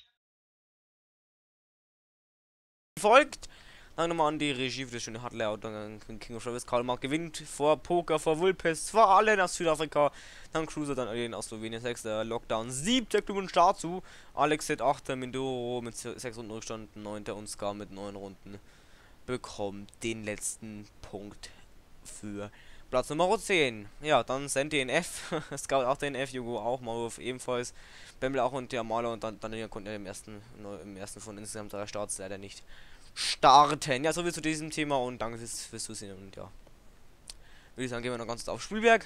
Folgt! Dann nochmal an die Regie für das schöne Hard Layout, dann King of Travis, Karl Mark gewinnt vor Poker, vor Vulpes, vor allen aus Südafrika, dann Cruiser, dann Alien aus Slowenien, sechster Lockdown, siebter Glückwunsch dazu, Alex Z achter Mindoro mit sechs Runden Rückstand, neunter und Scar mit neun Runden bekommt den letzten Punkt für Platz Nummer zehn. Ja, dann Sen D N F, Scout auch D N F, Jugo auch, Maulwurf ebenfalls, Bembel auch und der Maler und dann, dann konnten ja im ersten, im ersten von insgesamt drei Starts leider nicht starten. Ja, soviel zu diesem Thema und danke fürs, fürs Zusehen und ja. Würde ich sagen, gehen wir noch ganz auf Spielberg.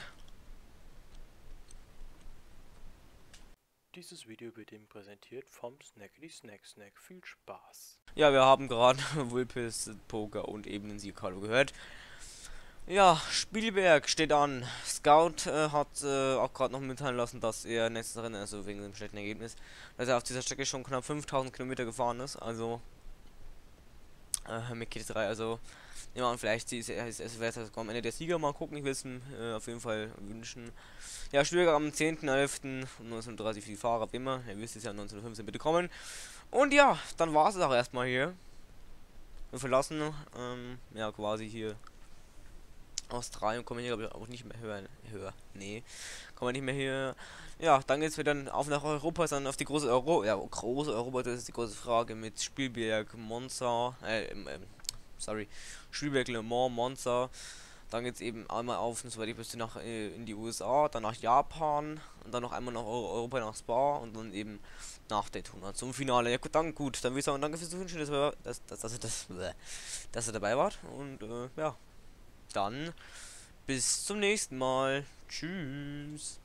Dieses Video wird Ihnen präsentiert vom Snackly Snack Snack. Viel Spaß! Ja, wir haben gerade Vulpes, Poker und eben den Sieg-Hallo gehört. Ja, Spielberg steht an. Scout äh, hat äh, auch gerade noch mitteilen lassen, dass er nächstes Rennen, also wegen dem schlechten Ergebnis, dass er auf dieser Strecke schon knapp fünftausend Kilometer gefahren ist. Also äh, mit K T drei, also ja, und vielleicht ist er ist, ist, ist, ist am Ende der Sieger. Mal gucken, ich will es ihm äh, auf jeden Fall wünschen. Ja, Spielberg am zehnten elften um neunzehn Uhr dreißig für die Fahrer, wie immer. Ihr wisst es ja, neunzehn Uhr fünfzehn bitte kommen. Und ja, dann war es auch erstmal hier. Wir verlassen ähm, ja quasi hier Australien, kommen hier glaube ich auch nicht mehr höher, höher, nee, kommen wir nicht mehr hier, ja, dann geht's wieder auf nach Europa, dann auf die große Euro, ja, große Europa, das ist die große Frage mit Spielberg, Monza, äh, ähm, sorry, Spielberg, Le Mans, Monza, dann geht's eben einmal auf, und soweit ich wüsste, nach, äh, in die U S A, dann nach Japan, und dann noch einmal nach Euro Europa, nach Spa, und dann eben nach Daytona zum Finale. Ja gut, dann gut, dann würde ich sagen, danke fürs Zuschauen, dass, wir, dass, dass, dass, dass, dass, dass ihr dabei wart, und, äh, ja. Dann bis zum nächsten Mal. Tschüss.